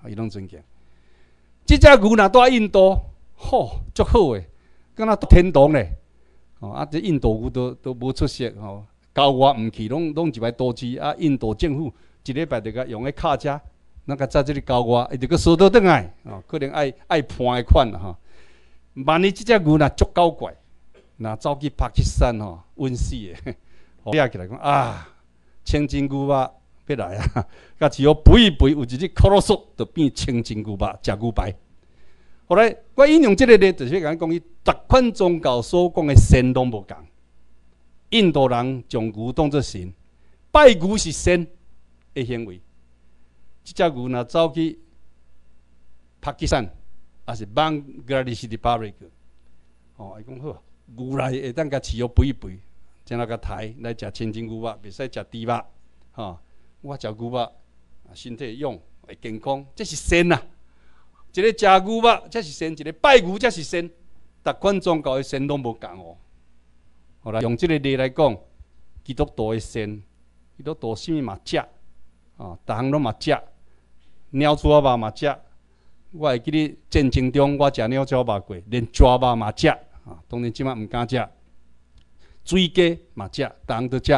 这只牛若住印度，足好诶，敢若天堂咧。这印度牛都无出色郊外毋去，拢一摆都市印度政府一礼拜就甲用个卡车，那甲在这里郊外，伊就个收倒转来，可能爱判的款万一这只牛若足够怪，若走去巴基斯坦稳死的，抓起来讲清真牛肉要来甲只要肥一肥，有一日烤肉酥就变清真牛肉，食牛排。 后来我引用这个咧，就是讲伊逐款宗教所讲的神拢无共。印度人将牛当作神，拜牛是神的行为。这只牛若走去巴基斯坦，还是邦格拉地斯的巴瑞克，伊讲好，牛来会当甲饲肉肥一肥，怎那甲抬来食清真牛肉，袂使食猪肉，我食牛肉，身体勇会健康，这是神啊！一个食牛肉，这是神；一个拜牛，这是神。逐款宗教的神拢无共哦。好啦，用这个例来讲，基督徒的神，基督徒啥物嘛食，逐项拢嘛食，鸟猪肉嘛食。我会记咧战争中，我食鸟猪肉过，连蛇肉嘛食，当然即摆毋敢食。水鸡嘛食，逐项都食，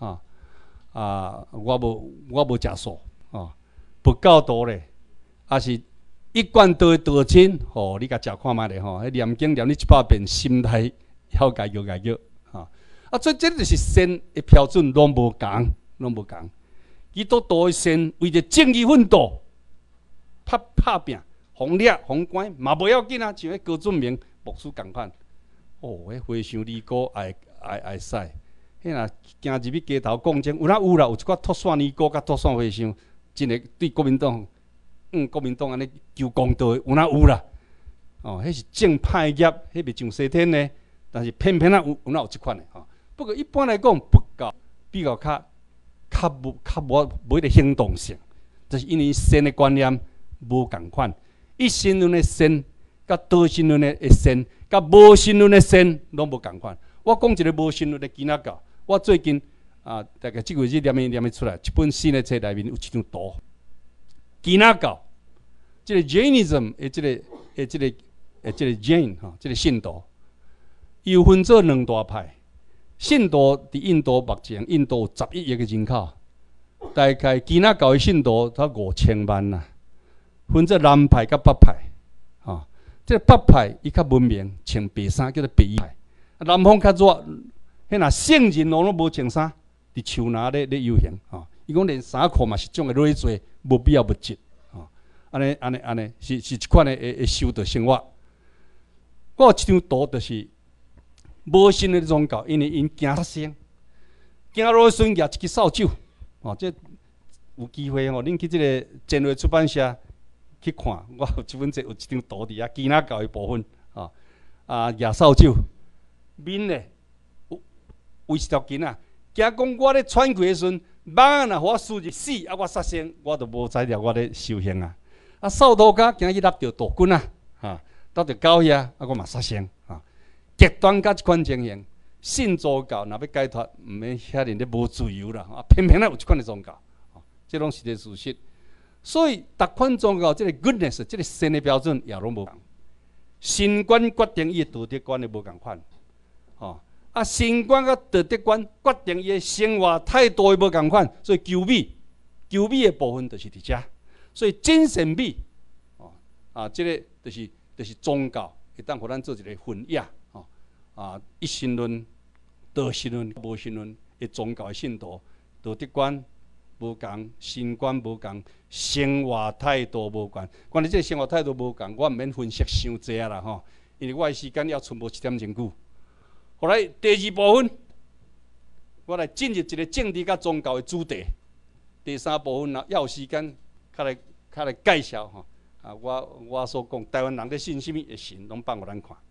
我无食素，佛教徒咧，也是一贯道的道亲，你甲食看觅咧，迄念经念你100遍，心态晓家叫。所以这就是神的标准，拢无共，拢无共。基督徒的神为着正义奋斗，拍拼，红掠红关嘛无要紧啊，像迄高准明牧师共款。迄回想离歌爱使，迄若行入去街头讲争，有啦，有一寡脱线尼姑甲脱线回想，真诶对国民党，国民党安尼求公道的，有啦。迄是正派业，迄袂像西天呢，但是偏偏有即款的。不过一般来讲，佛教比较较无迄个行动性，就是因为神的观念无共款。一神论的神，甲多神论的神，甲无神论的神拢无共款。我讲一个无神论的基督教，我最近大概即个月念出来，一本新的册内面有一张图，基督教，即个 Jainism 的即个 Jain 即个信徒，伊有分做两大派。信徒伫印度目前，印度有11亿个人口，大概基督教的信徒才5000万啦。分做南派甲北派，这个北派伊较文明，穿白衫叫做白衣派。南方较热，迄若圣人拢无穿衫，伫树林咧游行。伊讲连衫裤嘛是种个累赘，无必要物质。安尼是一款的修道生活。我有一张图就是。无信的宗教，因为因惊杀生，行路时举一支扫帚，这有机会恁去这个前卫出版社去看，我有一本册有一张图伫基督教的部分，举扫帚，面咧有一条筋啊，惊讲我咧喘气的时阵，蚊若互我输入死，我杀生，我就无知了我咧修行啊。扫涂骹惊去擸着毒菌啊，擸着狗遐，我嘛杀生。极端甲即款情形，信宗教若要解脱，毋免遐尼咧无自由啦。偏偏有即款的宗教，这拢是个事实。所以，逐款宗教即个 goodness， 即个神的标准也拢无共。神观决定伊的道德观的无共款，神观甲道德观决定伊的生活态度的无共款。所以求美的部分就是伫遮。所以精神美，即个就是宗教会当互咱做一个分野。一神论、道神论、无神论的宗教的信徒，道德观无共，神观无共，生活态度无共。关于这生活态度无共，我毋免分析伤济啦吼，因为我的时间要剩无1点钟久。后来第二部分，我来进入一个政治甲宗教的主题。第三部分要有时间，较来介绍吼。我所讲台湾人咧信什么的神，拢放互咱看。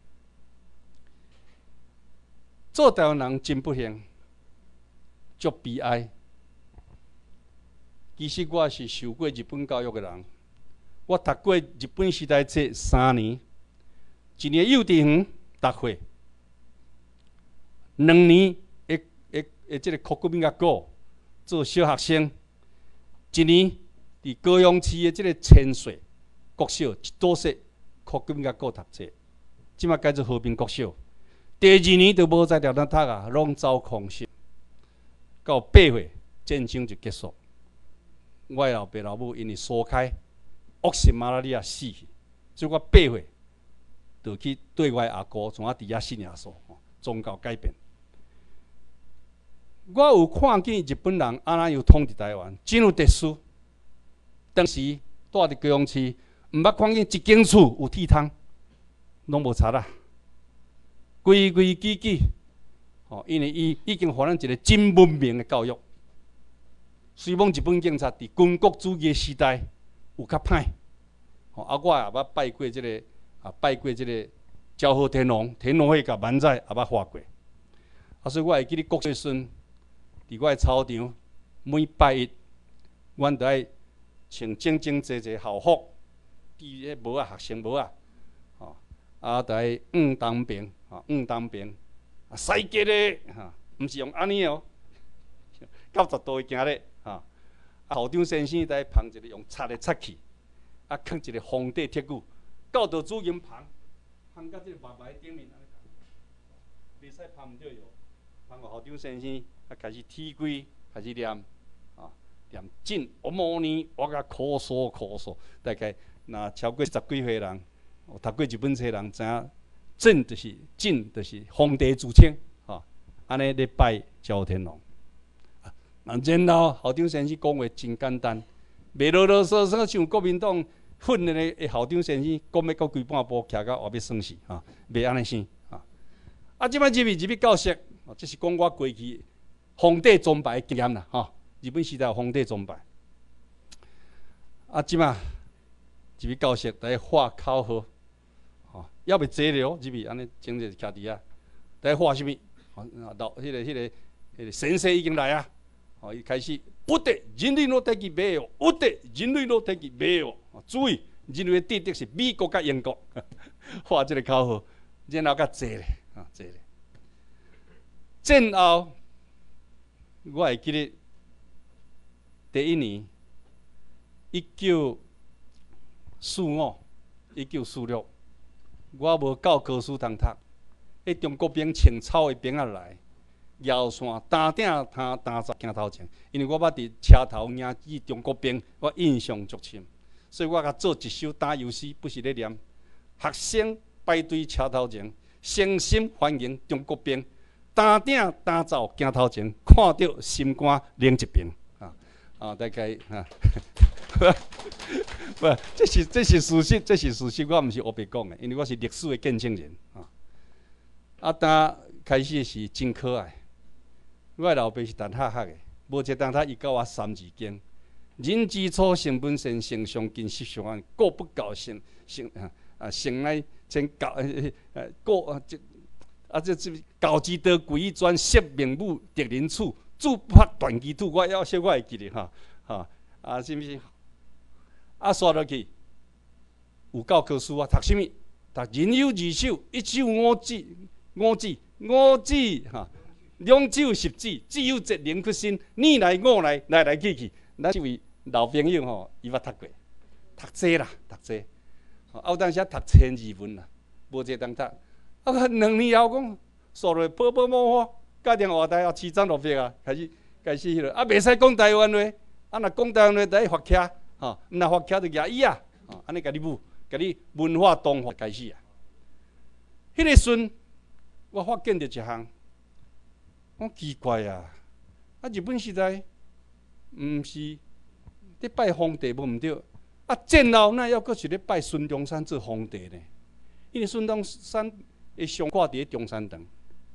做台湾人真不幸，足悲哀。其实我是受过日本教育的人，我读过日本时代册3年，1年幼稚园读会，2年这个国国民学校做小学生，1年伫高雄市的这个千岁国小一多式国民学校读册，即马改做和平国小。第2年就无再条咱读啊，拢走空室。到8岁战争就结束，我的老爸老母因为疏开恶性马拉利亚死去，所以我8岁就去对外阿姑从我伫遐信耶稣，宗教改变。我有看见日本人安怎样统治台湾，真有特殊。当时住伫高雄市，毋捌看见一间厝有铁窗， 拢无差啦，规规矩矩，因为伊已经互咱一个真文明的教育。虽讲日本警察伫军国主义时代有较歹，我也捌拜过拜过昭和天皇，天皇会甲万载也捌画过。所以我会记得国岁孙伫我的操场，每拜一，阮都爱穿整整齐齐校服，戴迄帽啊，学生帽啊，都爱当兵，当兵，赛吉咧，毋是用安尼哦，90度行咧，校长先生在旁一个用擦的擦器，放一个红底铁具，教导主任放到这个白白顶面，袂使放唔着药，放个校长先生开始体规，开始念，念进我模拟，我甲科数，大概若超过10几岁人，有读过日本册人知影，进就是皇帝自称，安尼咧拜昭天皇。然后校长先生讲话真简单，袂啰啰嗦嗦像国民党训练的校长先生讲要到规半步，徛到后要算死，袂安尼生。即摆入去教室，这是讲我过去皇帝崇拜的经验啦，日本时代有皇帝崇拜。即摆入去教室，第一画口号，要袂坐了入去，安尼整日徛伫遐，第一画啥物？迄个先生已经来啊！伊开始不得人类の敵米よ，不得人类の敵米よ。注意，人类的敌对是美国甲英国，画这个口号，然后甲坐咧，坐咧。战后，我会记得第一年1945，1946，我无教科书通读，迄中国兵穿草的兵仔来。摇线担顶担十行头前，因为我捌伫车头迎击中国兵，我印象足深，所以我甲做一首打油诗，不是咧念。学生排队车头前，诚心欢迎中国兵，担顶担走行头前，看到心肝冷一冰。大概不，这是事实，我毋是胡白讲的，因为我是历史的见证人。开始是真可爱。我的老爸是陈学的，无一个陈学伊教我3字经：人之初，性本善，性相近，习相远。过不教，性乃先教这教之道贵以专，惜命母，得人处。主不发断其土，我会记得是毋是？刷落去有教科书读啥物？读人有二手，一手五指，两手10指，只有节能屈身，你来我来，来去。咱这位老朋友伊捌读过，读册啦，读册。有当时读1000字文啦，无一个通读。2年后讲，刷落泡泡沫花，家庭话题7张600啊，开始迄落。袂使讲台湾话，若讲台湾话，得发卡，毋若发卡就举伊啊，安尼甲你文化同化开始啊。迄个时，我发现着一项。我奇怪啊！日本时代毋是咧拜皇帝无毋对，战后那要阁是咧拜孙中山做皇帝呢？因为孙中山会上挂伫中山堂，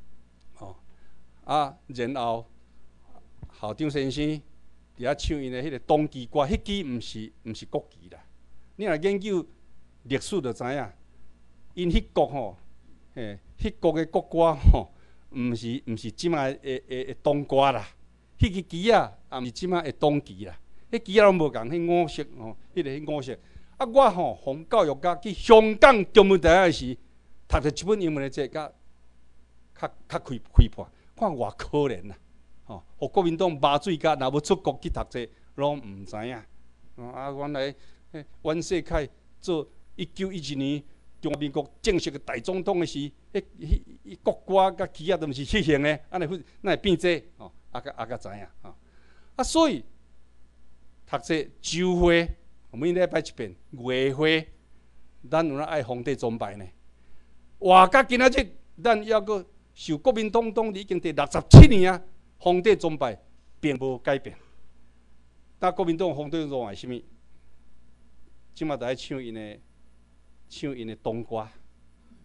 然后校长先生伫遐唱因的迄个冬季歌，迄支毋是国旗啦。你若研究历史就知影，因迄国迄国的国歌毋是即卖的冬瓜啦，迄支旗毋是即卖的冬旗啦，迄旗拢无共，迄五色迄五色。我从教育家去香港中文大学时，读着一本英文的册，较开阔，看偌可怜啦！互国民党麻醉家若要出国去读册，拢毋知影。原来阮世凯做1911年。中华民国正式的大总统的时，迄国歌甲旗都毋是迄型的，安尼会变这？甲知影。所以读册周会，每礼拜一遍；月会，咱有哪爱皇帝崇拜呢？活到今仔日，咱还阁受国民党统治已经第67年啊，皇帝崇拜并无改变。但国民党皇帝崇拜啥物？即马就爱唱因的冬瓜，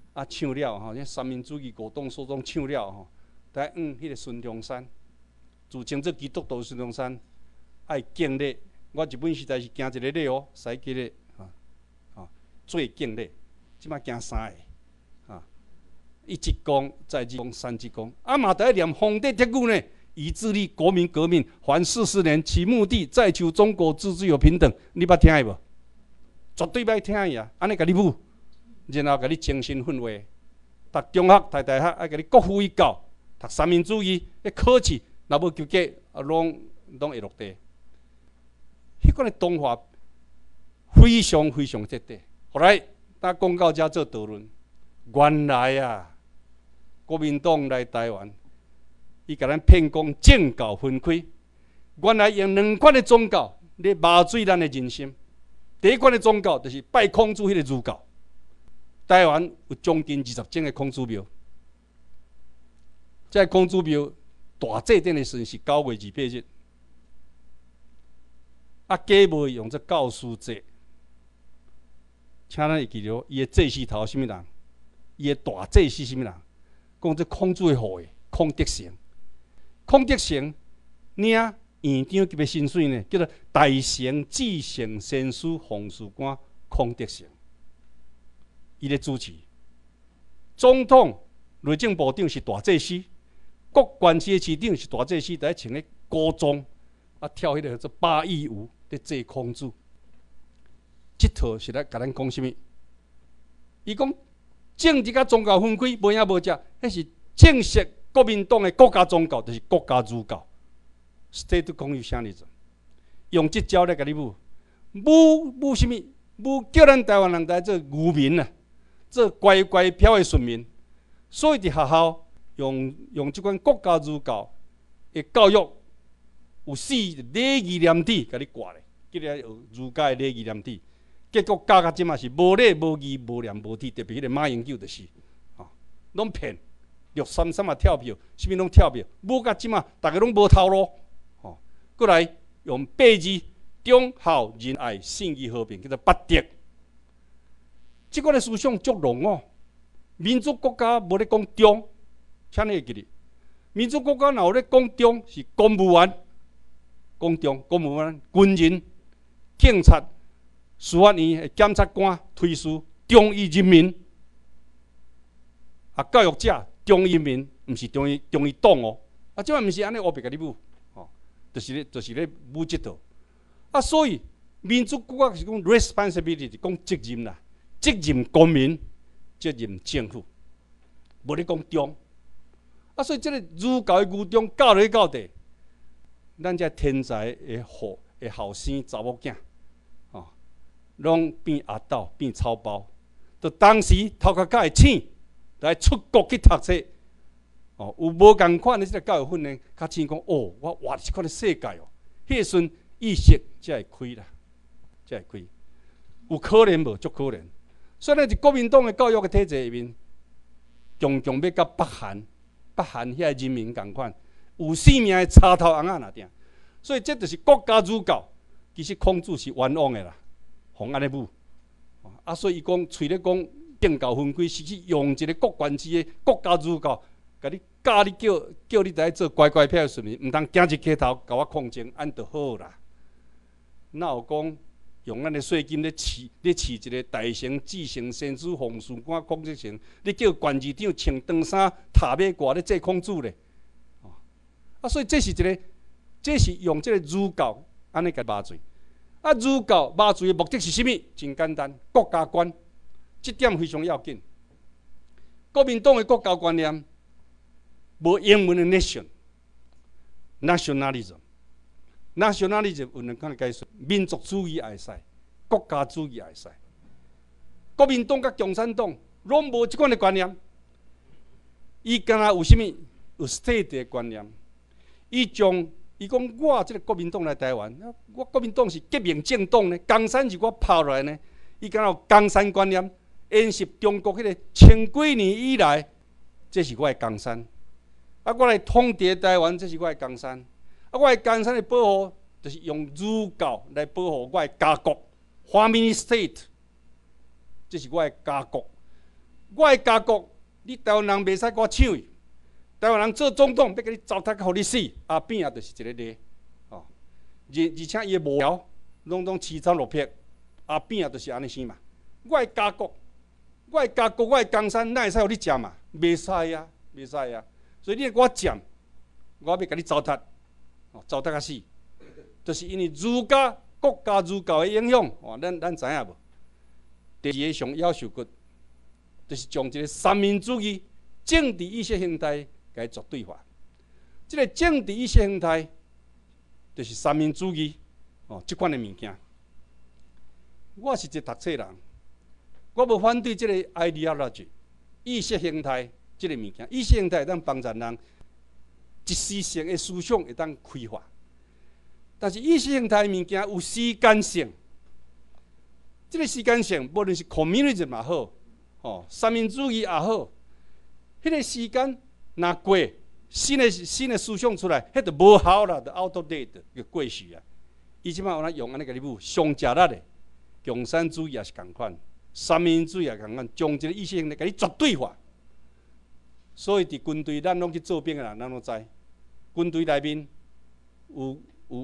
啊唱了吼，像三民主义国党所中唱了吼，在迄个孙中山，自称做基督徒孙中山，爱敬礼。我日本时代是行一个礼哦，西吉礼做敬礼，即摆行3个一鞠躬，再鞠躬，三鞠躬，嘛得念皇帝铁骨呢。以致力国民革命，还40年，其目的在求中国自治有平等。你捌听无？绝对捌听伊啊！安尼甲你舞，然后甲你精神训话。读中学、读大学，爱甲你国父遗教，读三民主义，考试若要及格，拢会落地。迄款的动法非常非常彻底。后来，咱讲到遮做讨论，原来啊，国民党来台湾。伊甲咱骗讲政教分开，原来用2款的宗教咧麻醉咱的人心。第一款的宗教就是拜孔子迄个儒教，台湾有将近20种的孔子庙。这孔子庙大祭典的时阵是9月28日，假袂用这教师节，请咱会记住，伊的祭司头是啥物人？伊的大祭司是啥物人？讲这孔子的后裔孔德成。孔德成领院长级别薪水呢，叫做大成至圣先师奉事官孔德成，伊咧主持。总统、内政部长是大祭司，各县市的市长是大祭司，在穿咧古装，跳迄个做8佾舞，咧祭孔子。这套是来甲咱讲啥物？伊讲政治甲宗教分开，无影无只，迄是正式。国民党的国家宗教就是国家儒教 ，State Confucianism， 用这招来甲你舞什么？舞叫咱台湾人来做愚民啊，做乖乖飘的顺民。所以伫学校用这款国家儒教的教育，有4礼仪廉耻，甲你挂咧，叫你学儒家的礼仪廉耻。结果教到即嘛是无礼无义无廉无耻，特别迄个马英九就是，拢骗。633嘛跳票，啥物拢跳票，舞到即马，大家拢无头路。过来用8字：忠孝仁爱信义和平，叫做8德。即个的思想足浓哦。民主国家无咧讲忠，请你会记哩。民主国家若有咧讲忠，是公务员讲忠，公务员、军人、警察、司法院、检察官、推事忠于人民。教育者。忠于民，毋是忠于党哦。即摆毋是安尼，黑白甲你舞，就是咧舞即套。所以民主国家是讲 responsibility， 讲责任啦，责任公民，责任政府，无咧讲忠。所以即个儒教的愚忠教落去到底，咱这天才的后生查某囝，拢变阿斗，变草包。就当时头壳甲会醒。来出国去读册，有无共款的即个教育训练，较醒讲我活即款的世界哦。迄个时阵意识才会开啦，才会开。有可能无？足可能。所以咧，伫国民党的教育的体制里面，常常要甲北韩遐人民共款，有性命的插头红仔若定。所以这就是国家儒教，其实孔子是冤枉的啦，互安尼舞。所以伊讲嘴咧讲。政教分开是去用一个国权制的国家儒教，甲你教你叫你来做乖乖漂的顺民，毋通行一溪头甲我抗争，安就好啦。哪有讲用咱的税金咧饲一个大成至圣先师奉事官孔德成，你叫县市长穿长衫、踏马褂咧祭孔子咧？所以这是用这个儒教安尼甲麻醉。儒教麻醉的目的是啥物？真简单，国家观。这点非常要紧。国民党的国家观念，无英文的 nationalism 有2款的解释：民族主义会使，国家主义会使。国民党甲共产党拢无即款的观念，伊敢若有啥物？有 state 的观念。伊讲我即个国民党来台湾，我国民党是革命政党呢，江山是我抛落来呢。伊敢若有江山观念。沿袭中国迄个千几年以来，这是我的江山。我来统治台湾，这是我的江山。我的江山的保护，就是用儒教来保护我的家国 ，family state， 这是我的家国。 我的家国，你台湾人袂使甲我抢伊。台湾人做总统，要甲你糟蹋甲互你死，后边也就是一个例，哦，而且伊的幕僚拢凄惨落魄，后边也就是安尼生嘛。我的家国，我的江山，哪会使互你占嘛？袂使啊，袂使啊。所以你甲我占，我要甲你糟蹋，哦，糟蹋甲死，就是因为儒家国家儒教的影响，哦，咱知影无？第二个上要求骨，就是将一个三民主义政治意识形态给绝对化。这个政治意识形态就是三民主义，哦，即款的物件。我是一个读册人，我无反对这个 ideology 意识形态这个物件。意识形态会当帮助人一时性的思想会当开发，但是意识形态物件有时间性。这个时间性，无论是 communism 也好，哦，三民主义也好，迄个时间若过，新的思想出来，迄就无效啦，就 out of date 就过去啊。伊即摆有用安尼甲你舞，上食力的共产主义也是共款，三民主义也共款，将这个意识形态甲你绝对化。所以伫军队，咱拢去做兵的人，咱拢知，军队内面有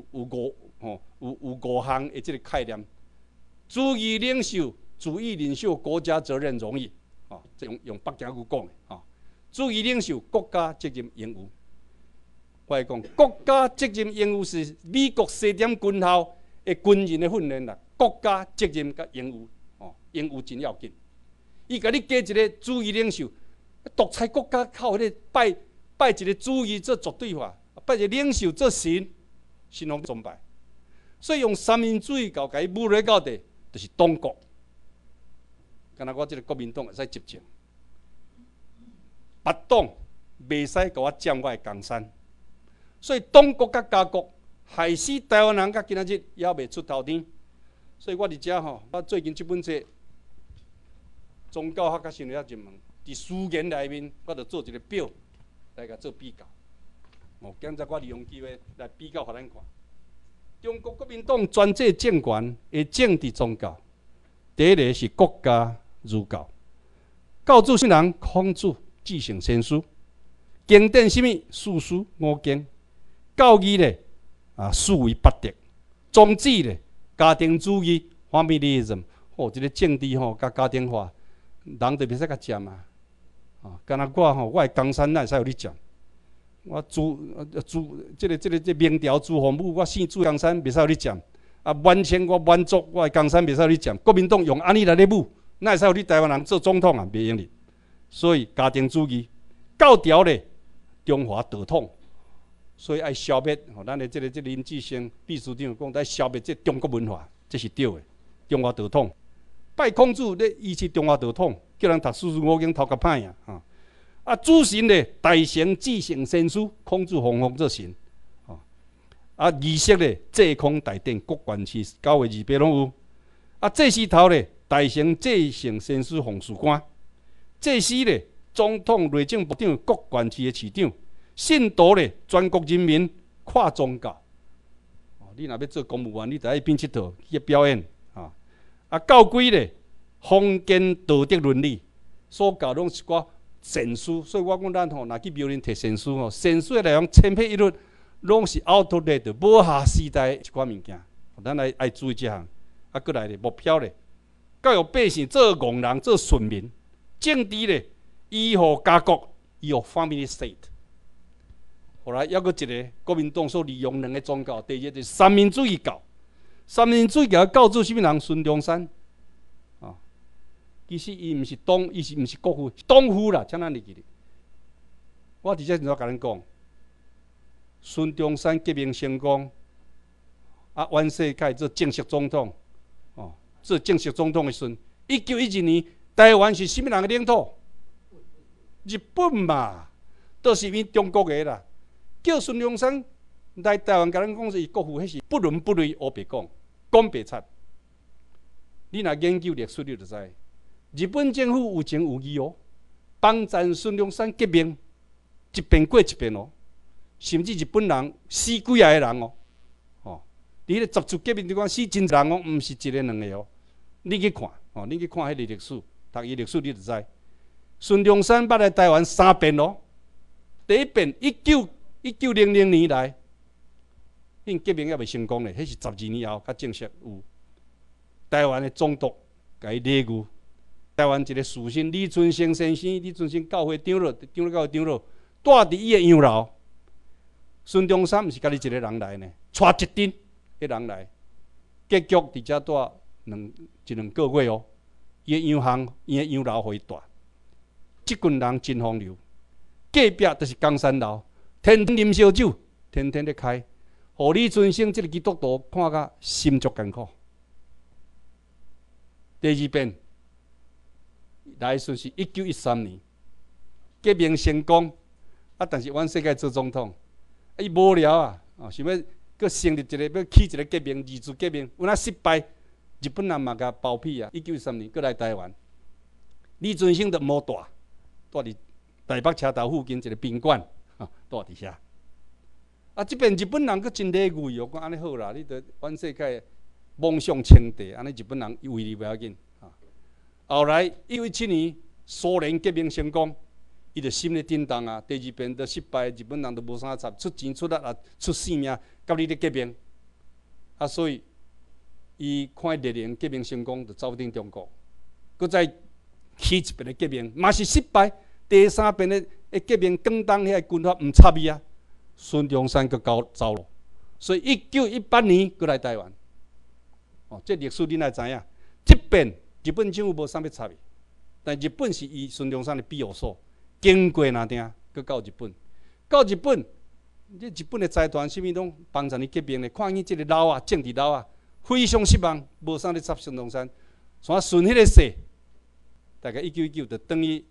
五项的即个概念。主义领袖、主义领袖、国家责任荣誉，哦，这用北京语讲的，哦，主义领袖、国家责任义务。我来讲，国家责任义务是美国西点军校的军人的训练啦。国家责任甲义务，哦，义务真要紧。伊甲你加一个主义领袖，独裁国家靠迄个拜一个主义做绝对化，拜一个领袖做神，神拢崇拜。所以用三民主义搞甲伊侮辱到底。就是党国，敢若我即个国民党会使执政，别党袂使甲我占我的江山，所以党国甲家国害死台湾人，甲今仔日也袂出头天。所以我伫遮吼，我最近即本册《宗教学甲心理学入门》伫书言内面，我著做一个表来甲做比较。哦，今仔我利用机会来比较，互咱看。中国国民党专制政权的政治宗教，第一个是国家儒教，教主圣人孔子至圣先师，经典什么四书五经，教义咧四维八德，宗旨咧家庭主义 familism， 哦，这个政治吼甲家庭化，人就袂使甲占啊，敢若我的江山哪会使有你占？我这明朝朱洪武，我姓朱江山，袂使有你占。啊，满清我满族，我的江山袂使有你占。国民党用安尼来咧舞，哪会使有你台湾人做总统啊？袂用哩。所以家庭主义，教条咧中华道统，所以爱消灭。咱的这林志升秘书长讲，爱消灭这中国文化，这是对的。中华道统，拜孔子咧依持中华道统，叫人读四书五经头壳歹啊！主神咧，大成至圣先师，孔子奉做神。仪式咧，祭孔大典，各县市9月28拢有。祭司头咧，大成至圣先师奉事官。祭司咧，总统、内政部长、各县市的市长。信徒咧，全国人民看宗教。你若要做公务员，你就爱编这套去表演。教规咧，封建道德伦理，所教拢是寡。神书，所以我讲咱吼，若去庙里摕神书吼，神书的内容千篇一律，拢是 out of date， 无下时代一款物件，咱爱注意这项。过来咧，目标咧，教育百姓做戇人、做顺民；政治咧，依护家国，依护 family state。后来还佫一个国民党所利用两个宗教，第一就是三民主义教。三民主义教教主什么人？孙中山。其实伊毋是党，伊是毋是国父，党父啦，请咱入去。我直接就甲恁讲，孙中山革命成功，袁世凯做正式总统，做正式总统的时，1912年，台湾是什么人的领土？日本嘛，都是因为中国的啦。叫孙中山来台湾，甲咱讲是伊国父，迄是不伦不类，黑白讲，讲白贼。你若研究历史，你就知。日本政府有情有义哦，帮赞孙中山革命，一遍过一遍哦，甚至日本人死几个人哦，伫迄个十字革命地方死真人哦，毋是一个两个哦，你去看迄个历史，读伊历史你就知。 孙中山捌来台湾3遍咯。第一遍1900年来，因革命还未成功咧，迄是12年后才正式有台湾的总督甲伊礼遇。台湾一个士绅李春生先生，李春生教会长老，教会长老住伫伊的洋楼。孙中山毋是家己一个人来呢，带一阵的人来，结局伫遮住一两个月哦。伊的洋行，伊的洋楼互伊住，即群人真风流。隔壁就是江山楼，天天啉烧酒，天天咧开，互李春生即个基督徒看甲心足艰苦。第二遍来时是1913年，革命成功，但是阮世界做总统，伊无聊啊，想要搁成立一个，要起一个革命，二次革命，有哪失败？日本人嘛甲包庇啊！1913年搁来台湾，李春生就无住伫台北车头附近一个宾馆，住伫遐。即边日本人搁真礼遇哦，讲安尼好啦，你得阮世界梦想称帝，安尼日本人为你不要紧。后来1917年苏联革命成功，伊就心咧震动啊。第二遍都失败，日本人都无啥插，出钱出力啊，出性命，甲你咧革命。所以伊看列宁革命成功，就走进中国，搁再起一遍的革命，嘛是失败。第三遍的革命，广东遐军阀毋插伊啊，孙中山搁走咯。所以1918年搁来台湾。这历史恁爱知影，这遍日本政府无啥要插伊，但日本是伊孙中山的庇护所。经过哪定，搁到日本，到日本，这日本的财团啥物拢帮助你革命的，看见这个老啊，政治老啊，非常失望，无啥咧插孙中山，所以顺迄个势，大概1919就等于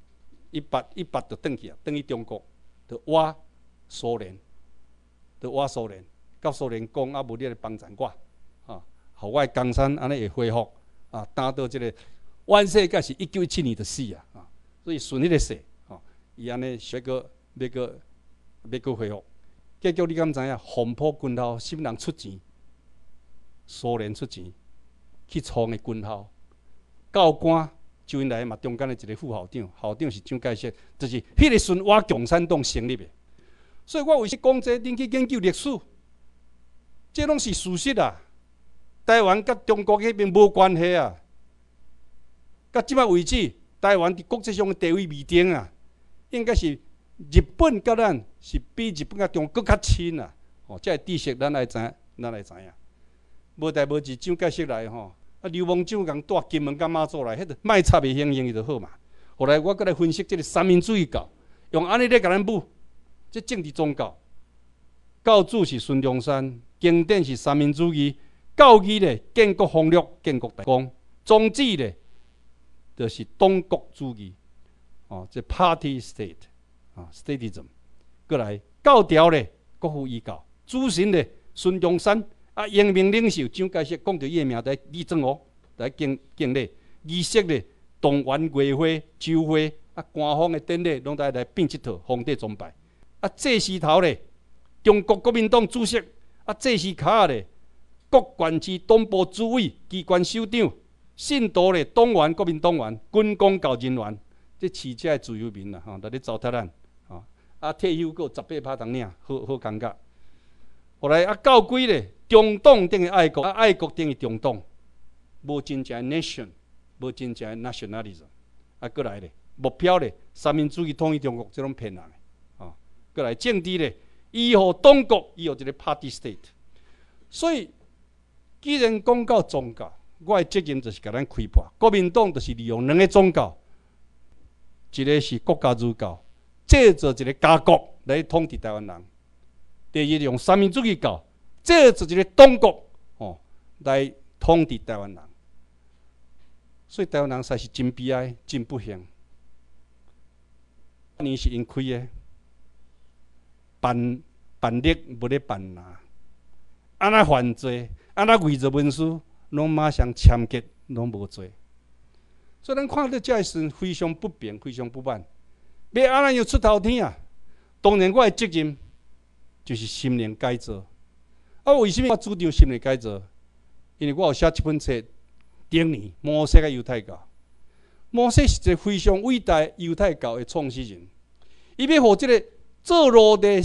18就转去啊，转去中国，就挖苏联，甲苏联讲啊，无你来帮衬我，互我的江山安尼会恢复，打到这个阮世界是1917年就死啊，所以顺迄个势，伊安尼要个恢复，结局你敢知影？黄埔军校什么人出钱？苏联出钱去创的军校，教官周恩来嘛，中间的一个副校长，校长是蒋介石，就是迄个时我共产党成立的。所以我为什讲这？恁去研究历史，这拢是事实啊。台湾甲中国迄边无关系啊。到即摆为止，台湾伫国际上的地位未定啊，应该是日本甲咱是比日本甲中国较亲啊。这知识咱来知影。无代无志，蒋介石来流氓蒋共带金门甲马祖来，迄个卖插的行伊就好嘛。后来我搁来分析这个三民主义教，用安尼咧甲咱补，这政治宗教，教主是孙中山，经典是三民主义，教义咧建国方略、建国大纲，宗旨咧就是党国主义，这 party state，statism， 过来教条咧国父遗教，主神咧孙中山。英明领袖蒋介石讲到伊的名在李正湖来敬礼，仪式咧动员月会、周会官方的典礼拢来变一套皇帝崇拜。祭司头咧，中国国民党主席祭司骹咧，各县市党部主委、机关首长，信徒咧党员、国民党员、军公教人员，这市遮的自由民啦，来咧糟蹋咱，退休够18拍当领，好感觉。后来教规咧。中党等于爱国，爱国等于中党，无真正的 nation， 无真正的 nationalism， 过来咧，目标咧，三民主义统一中国，这种骗人的，过来政治咧，依乎党国，依乎一个 party state。所以，既然讲到宗教，我的责任就是甲咱开破。国民党就是利用两个宗教，一个是国家儒教，制造一个家国来统治台湾人；第二用三民主义教。这就是一个党国来统治台湾人，所以台湾人实在是真悲哀、真不幸。年是因开的，办理无咧办啦，安那犯罪，安那伪造文书，拢马上签结，拢无做。所以咱看到这时非常不平、非常不满，要安那样出头天啊！当然，我的责任就是心灵改造。为什么我主张心灵改造？因为我有写一本册，顶年《摩西嘅犹太教》。 摩西是一个非常伟大犹太教的创始人，伊要互即个做奴隶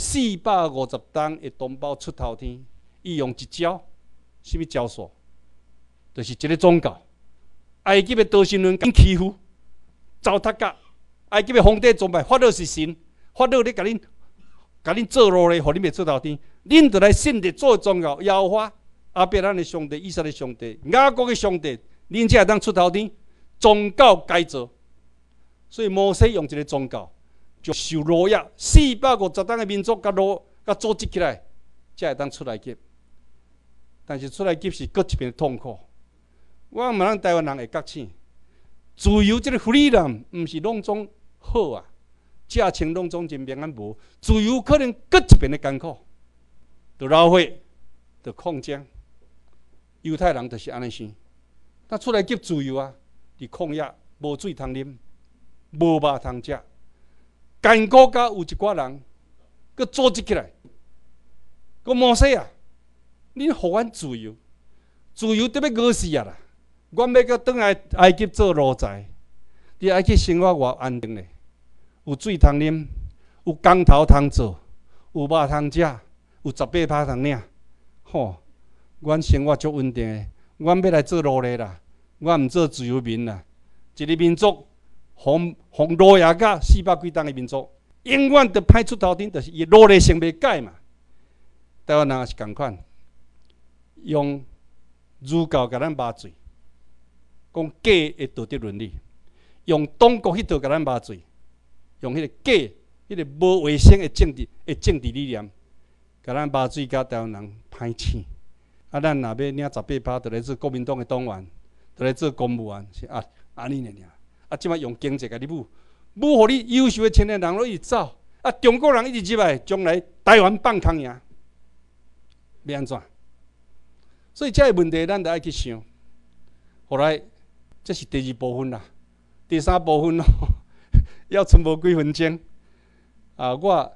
450天的同胞出头天，伊用一招，什么招数？就是一个宗教。埃及的多神论敢欺负、糟蹋甲，埃及的皇帝崇拜法老是神，法老咧甲恁做奴隶，互恁袂出头天，恁就来信着做宗教，耶和华、阿伯兰的上帝、以色列上帝、雅各的上帝，恁才会当出头天。宗教改造，所以摩西用一个宗教，就受奴役450天的民族甲组织起来，才会当出来及。但是出来及是搁一边痛苦。我嘛，咱台湾人会觉醒，自由这个 freedom 毋是拢总好啊，正清拢总真平安无，自由可能搁一边的艰苦，就老伙，就抗争。犹太人就是安尼想，咱出来及自由啊！伫旷野无水通啉，无肉通食，艰苦甲有一寡人，佮组织起来，佮摩西啊，恁互阮自由，自由得要饿死啊啦！阮要佮转来埃及做奴才，伫埃及生活偌安定咧，有水通啉，有工头通做，有肉通食，有18拍通领，吼，阮生活足稳定诶，阮要来做奴隶啦。我毋做自由民啦，一个民族，互奴役甲400几天的民族，永远着歹出头天，就是伊奴隶性袂改嘛。台湾人也是共款，用儒教甲咱麻醉，讲假的道德伦理，用党国迄套甲咱麻醉，用迄个假、迄个无卫生的政治理念，甲咱麻醉甲台湾人歹醒。啊，咱若要领18趴，就来做国民党的党员。就来做公务员是安尼尔。啊，即摆用经济甲你舞，互你优秀的青年人都一直走。啊，中国人一直入来，将来台湾放空赢，要安怎？所以这个问题，咱得爱去想。后来，这是第2部分啦。第3部分要剩无几分钟。我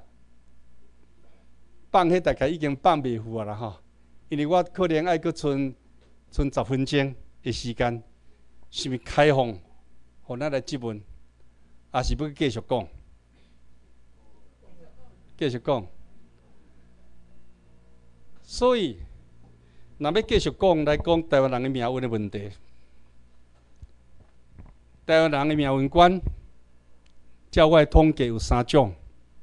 放迄大概已经放袂赴啊啦吼，因为我可能爱搁剩10分钟。的时间，是毋是开放，互咱来质问，还是要继续讲？继续讲。所以，若要继续讲来讲台湾人的命运的问题，台湾人的命运观，照我的统计有3种：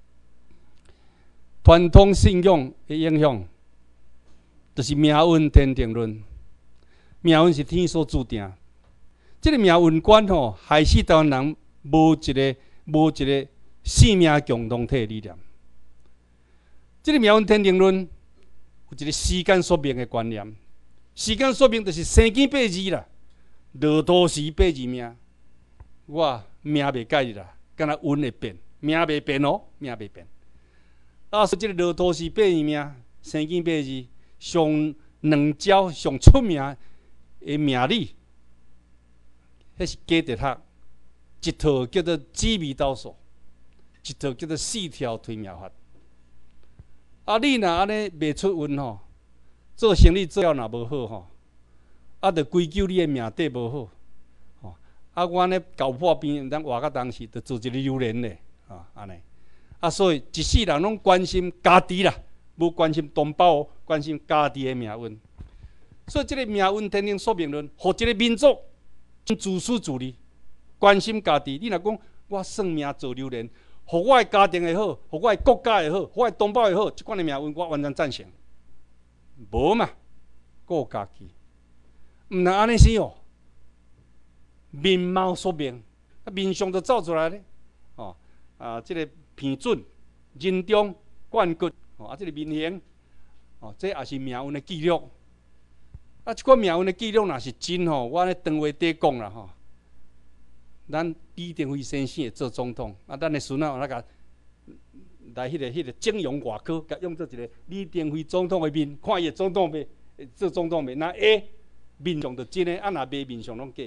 传统信仰的影响，就是命运天定论。命运是天所注定，这个命运观吼，害死台湾人无一个生命共同体的理念。这个命运天定论有一个时间宿命的观念，时间宿命就是生更8字啦，落土时8字命。我命袂改哩啦，敢若运会变，命袂变哦，命袂变。所以这个落土时8字命，生更8字，上2招上出名的命理，迄是假哲学，一套叫做紫微斗数，一套叫做4条推命法。你若安尼袂出运吼，做生意做了若无好吼，着归咎你的命底无好。我安尼搞破病，咱活到当时，着做一个榴莲咧，安尼。所以一世人拢关心家己啦，无关心同胞，关心家己的命运。所以，这个命运天定宿命论，互一个民族自私自利，关心家己。你若讲我算命做榴莲，互我的家庭会好，互我的国家会好，互我的同胞会好，即款的命运我完全赞成。无嘛，顾家己，毋能安尼生哦。面貌宿命，面相就走出来咧。这个鼻准、人中、冠骨，这个面型，这也是命运的记录。即款命运的记录若是真吼，我咧长话短讲啦吼。咱李登辉先生会做总统，咱的孙仔那个来迄个整容外科，甲用做一个李登辉总统的面，看伊的总统面做总统面，那面相就真诶，若袂面相拢假。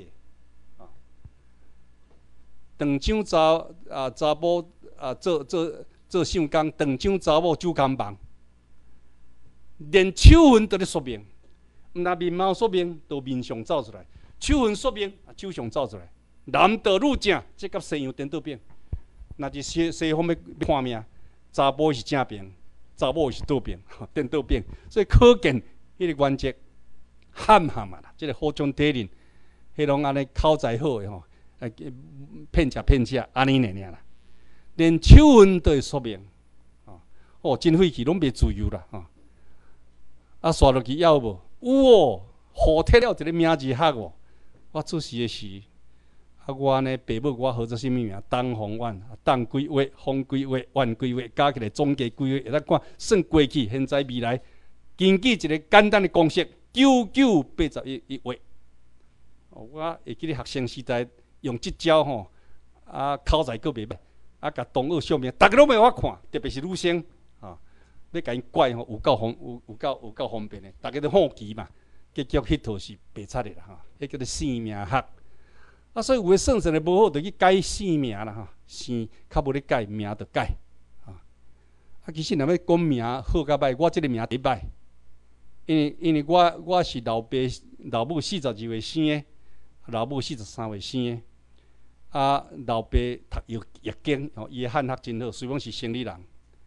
长长查某做相工，长长查某酒工房，连手痕都咧说明。毋若面貌说明，都面相走出来；手痕说明，手相走出来。 男得女正，这甲西洋颠倒变。若是西方要看命，查甫是正边，查某是倒边，颠倒变。所以可见迄个原则喊喊嘛啦，即个好种体人，迄拢安尼口才好诶吼，骗吃安尼尔啦。连手纹都会说明，哦，真晦气，拢袂自由啦，啊，刷落去要无？有哦，互摕了一个名字学哦。我出世诶时，我呢，爸母我号做啥物名？东方远，东几月，方几月，远几月，加起来总计几月？会当看算过去、现在、未来，根据一个简单的公式，9981月。我会记得学生时代用即招吼，口才阁袂歹。甲同学相面，大家拢袂法看，特别是女生，要甲因怪吼，有够方便的，大家都好奇嘛。结局迄套是白贼的啦，迄叫做生命学。所以有诶算算的无好，就去改姓名啦，生较无咧改，名就改。其实若要讲名好甲歹，我即个名第歹，因为我是老母42岁生的，老母43岁生的。老爸读药经，伊诶汉学真好，虽讲是生理人。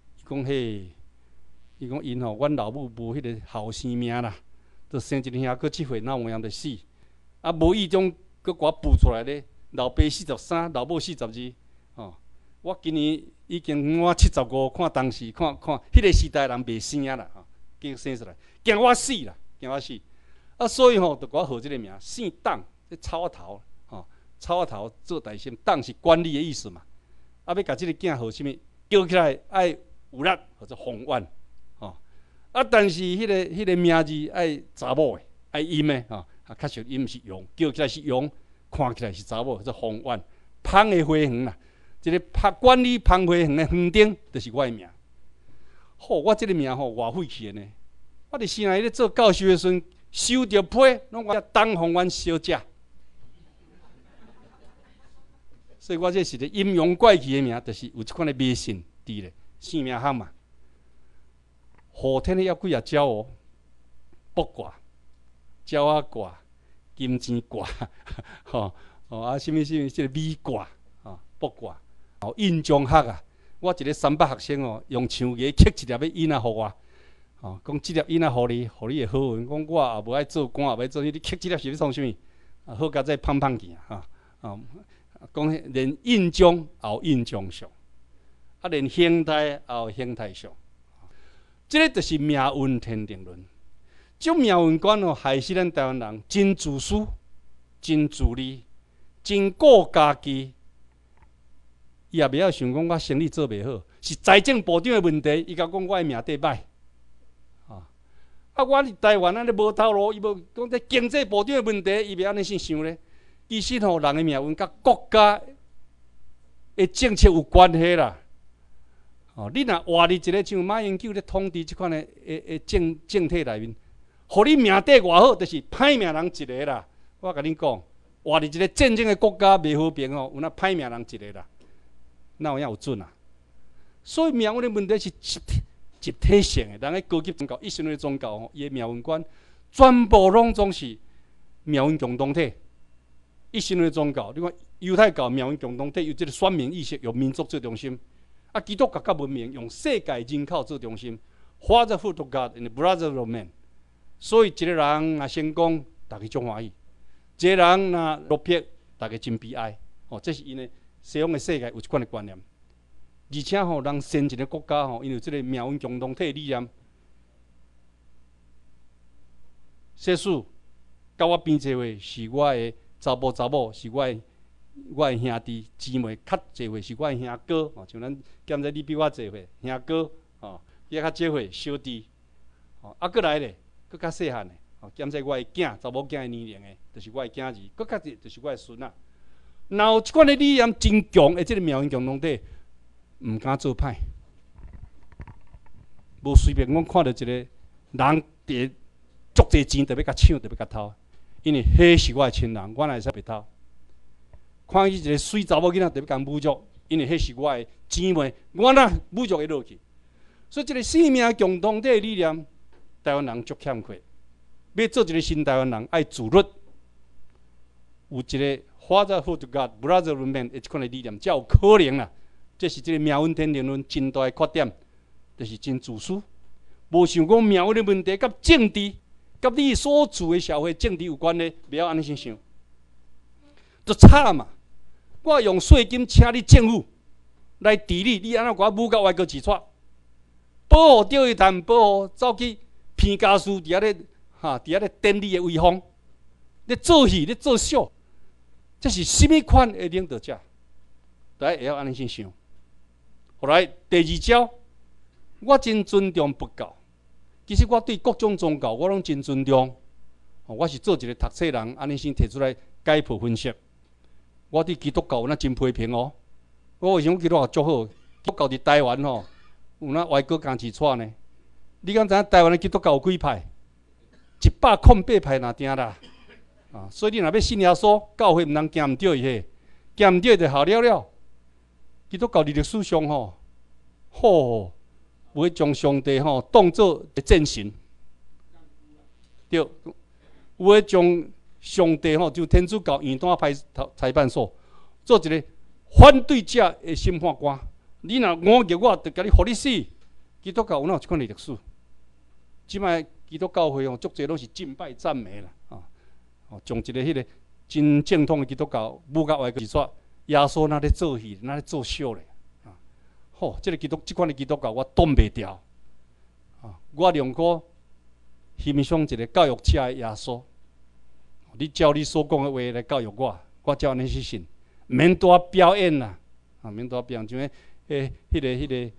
伊讲因吼，阮老母无迄个后生命啦，就生一个兄，搁7岁闹有样就死。无意中搁我补出来咧，老爸43，老母42。我今年已经我75，看当时看迄个时代人袂生啦，叫生出来，惊我死啦，惊我死。所以吼，就我号即个名，姓党，即草头。草头做大心，党是管理的意思嘛。要甲即个囝号啥物？叫起来爱有力，或者宏远。但是迄个名字爱查某的，爱阴的，确实阴是阳，叫起来是阳，看起来是查某，或者宏远。芳的花园啦，即个管理芳花园的园丁，就是我的名。我即个名偌晦气的呢。我伫生来咧做教授的时阵，收着批，拢我东方远小姐。所以我这是个阴阳怪气的名，就是有即款的迷信伫咧，生命学嘛。后天要几啊招哦，卜卦、鸟仔卦、金钱卦，什么即个米卦，卜卦，印象学啊。我一个300学生哦，用象牙刻一粒印仔互我，讲即粒印仔互你会好运。讲我也无爱做官，也无爱做，你刻即粒是要创啥物？好佳再胖去讲连印章也有印章上，连形态也有形态上，这个就是命运天定论。这命运观哦，害死咱台湾人真自私、真自利、真顾家己。伊也袂晓想讲我生意做袂好，是财政部长的问题。伊甲讲我的命底歹，我伫台湾安尼无头路，伊无讲这经济部长的问题，伊袂安尼想咧。其实吼，人的命运甲国家的政策有关系啦。你若活伫一个像马英九咧统治即款的政体内面，互你命底偌好，就是歹命人一个啦。我甲恁讲，活伫一个战争的国家袂和平哦，有那歹命人一个啦，哪有影有准啊？所以命运的问题是集体性的。人的高级宗教、一生的宗教吼，伊的命运观全部拢总是命运共同体。一心的宗教，你看犹太教命运共同体，有这个选民意识，用民族做中心；基督教甲文明用世界人口做中心。Fatherhood of God and brotherhood of man。所以一个人若成功，大家足欢喜；一个人若落魄，大家真悲哀。这是因为西方的世界有这款的观念。而且人先一个国家因为这个命运共同体的理念。世事甲我边这位是我的。查某是我的兄弟姊妹，较济岁是我的兄哥，像咱兼在你比我济岁，兄哥，也较济岁小弟，过来咧，搁较细汉的，兼在我的囝，查某囝的年龄的，就是我的囝儿，搁较济就是我的孙仔。若有即款的理念真强的，即个命运共同体，毋敢做歹，无随便讲看到一个人伫足济钱，特别甲抢，特别甲偷。因为迄是我的亲人，我哪会使袂偷？看伊一个水查某囡仔特别讲侮辱，因为迄是我的姊妹，我哪侮辱会落去？所以，这个生命共同体的理念，台湾人足欠缺。要做一个新台湾人，爱自律，有一个 Fatherhood to God, brotherhood man 的即款的理念，才有可能啦。这是即个命运天灵论真大的缺点，就是真自私，无想讲命运的问题甲政治、甲你所处的社会政治有关的，不要安尼先想，就差嘛。我用税金请你政府来治理，你安怎我母甲外国自撮，保护钓鱼潭，保护走去骗家私，伫遐咧典礼的威风，咧做戏咧做秀，这是什么款的领导者？大家会晓安尼先想。后来第二招，我真尊重佛教。其实我对各种宗教我拢真尊重。我是做一个读册人，安尼先提出来解剖分析。我对基督教有那真批评哦。我为什么基督教足好？基督教伫台湾吼，有那外国共治错呢？你敢知影台湾的基督教有几派？108派若定啦。所以你若要信耶稣，教会毋通行毋对伊迄，行毋对就效了了。基督教伫历史上吼，会将上帝当作战神，对，会将上帝就天主教异端派裁判所做一个反对者的审判官。你若误入我，就甲你互你死。基督教有哪有即款的历史？即摆基督教会足侪拢是敬拜赞美啦，将一个迄个真正统的基督教母甲外国是说耶稣那咧做戏，那咧做秀咧，即款的基督教我挡袂掉，我宁可欣赏一个教育者的耶稣，你照你所讲的话来教育我照安尼去信，免多表演啦，免多表演，像迄个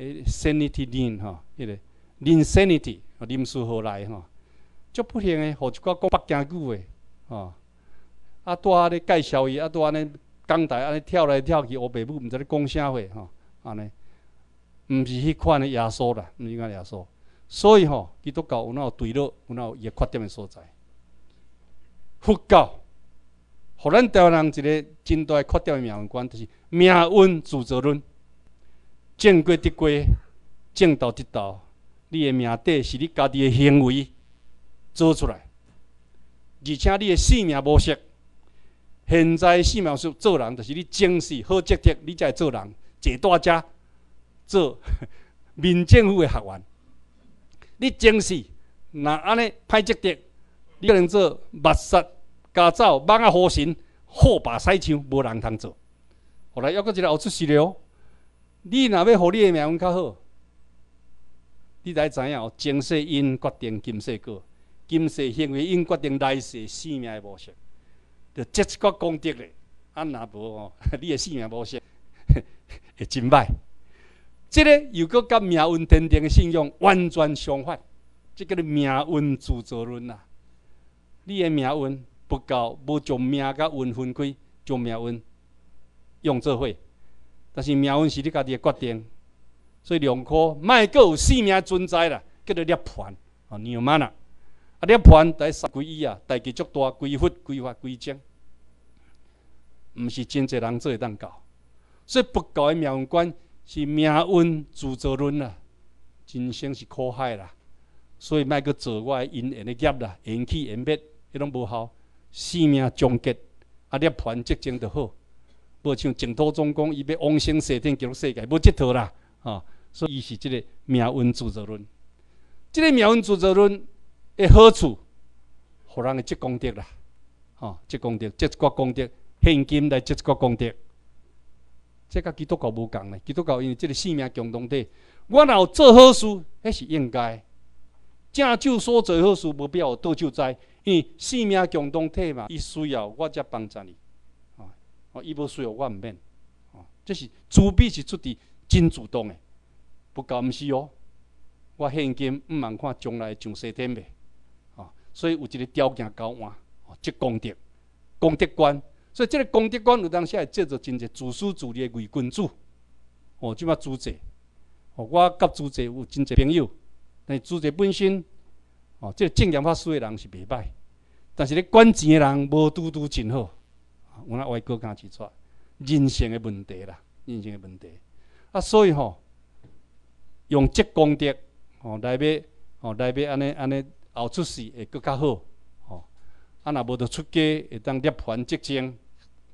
sanity lin 迄个 insanity 临时何来足不幸的，互一寡讲北京句的，拄咧介绍伊，拄安尼讲台安尼跳来跳去，乌白母毋知咧讲啥话安尼，毋是迄款的耶稣啦，毋是迄款耶稣。所以基督教有哪有对落，有哪有伊的缺点的所在。佛教，互咱台湾人一个真大的缺点的命运观，就是命运自责论。正过得过，正道得道。你的命底是你家己的行为做出来，而且你的生命模式，现在生命模式做人，就是你前世好积德，你才会做人，坐大家做民政府的学员。你前世若安尼歹积德，你可能做密杀、家走、蠓仔好神、好霸使枪，无人通做。后来又搁一个后出事了，你若要互你的命运较好。你才知影前世因决定今世果，今世行为因决定来世生命的模式，就这一寡功德咧。若无你的生命模式会真歹。这个又搁甲命运天定的信仰完全相反，这个命运自责论啦。你的命运不够，无将命甲运分开，将命运用做伙，但是命运是你家己的决定。所以宁可莫阁有生命存在啦，叫做涅槃涅曼啦。涅槃在三皈依代志足大，皈佛、皈法、皈正，毋是真侪人做会当到。所以佛教的命运观是命运自责论啦，人生是苦海啦。所以莫阁做我的因缘的业啦，缘起缘灭，迄拢无效。生命终结，涅槃即前就好。无像净土宗讲，伊要往生西天极乐世界，无即套啦。所以伊是即个命运自责论。即个命运自责论的好处，互人会积功德啦，积功德，积一寡功德，现金来积一寡功德。这甲基督教无共咧，基督教因为即个生命共同体，我若有做好事，迄是应该。正手所做好事，无必要有倒手栽，因为生命共同体嘛，伊需要我才帮助你，伊无需要我毋免。这是慈悲是出伫真主动的，不教毋是哦。我现金毋茫看将来上西天未，所以有一个条件交换，即功德，功德观。所以这个功德观有当时会制作真侪自私自利的伪君子。即摆主席，我甲主席有真侪朋友，但是主席本身，这个正言法师的人是袂歹，但是咧管钱的人无拄拄真好，有那外国敢指出人性的问题啦，人性的问题。所以用积功德来要安尼后出世会更较好。若无就出家会当涅槃寂静，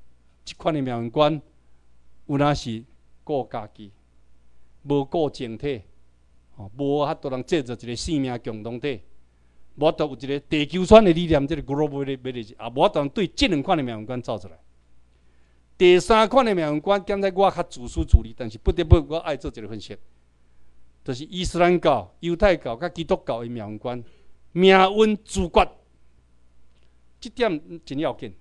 即款的命运观，有若是顾家己，无顾整体，无法度通制造一个生命共同体，无法度有一个地球村的理念，即个 global village， 也无法度对即两款的命运观走出来。第三款的命运观，现在我较自私自利，但是不得不我爱做一个分析，就是伊斯兰教、犹太教甲基督教的命运观，命运自决，这点真要紧。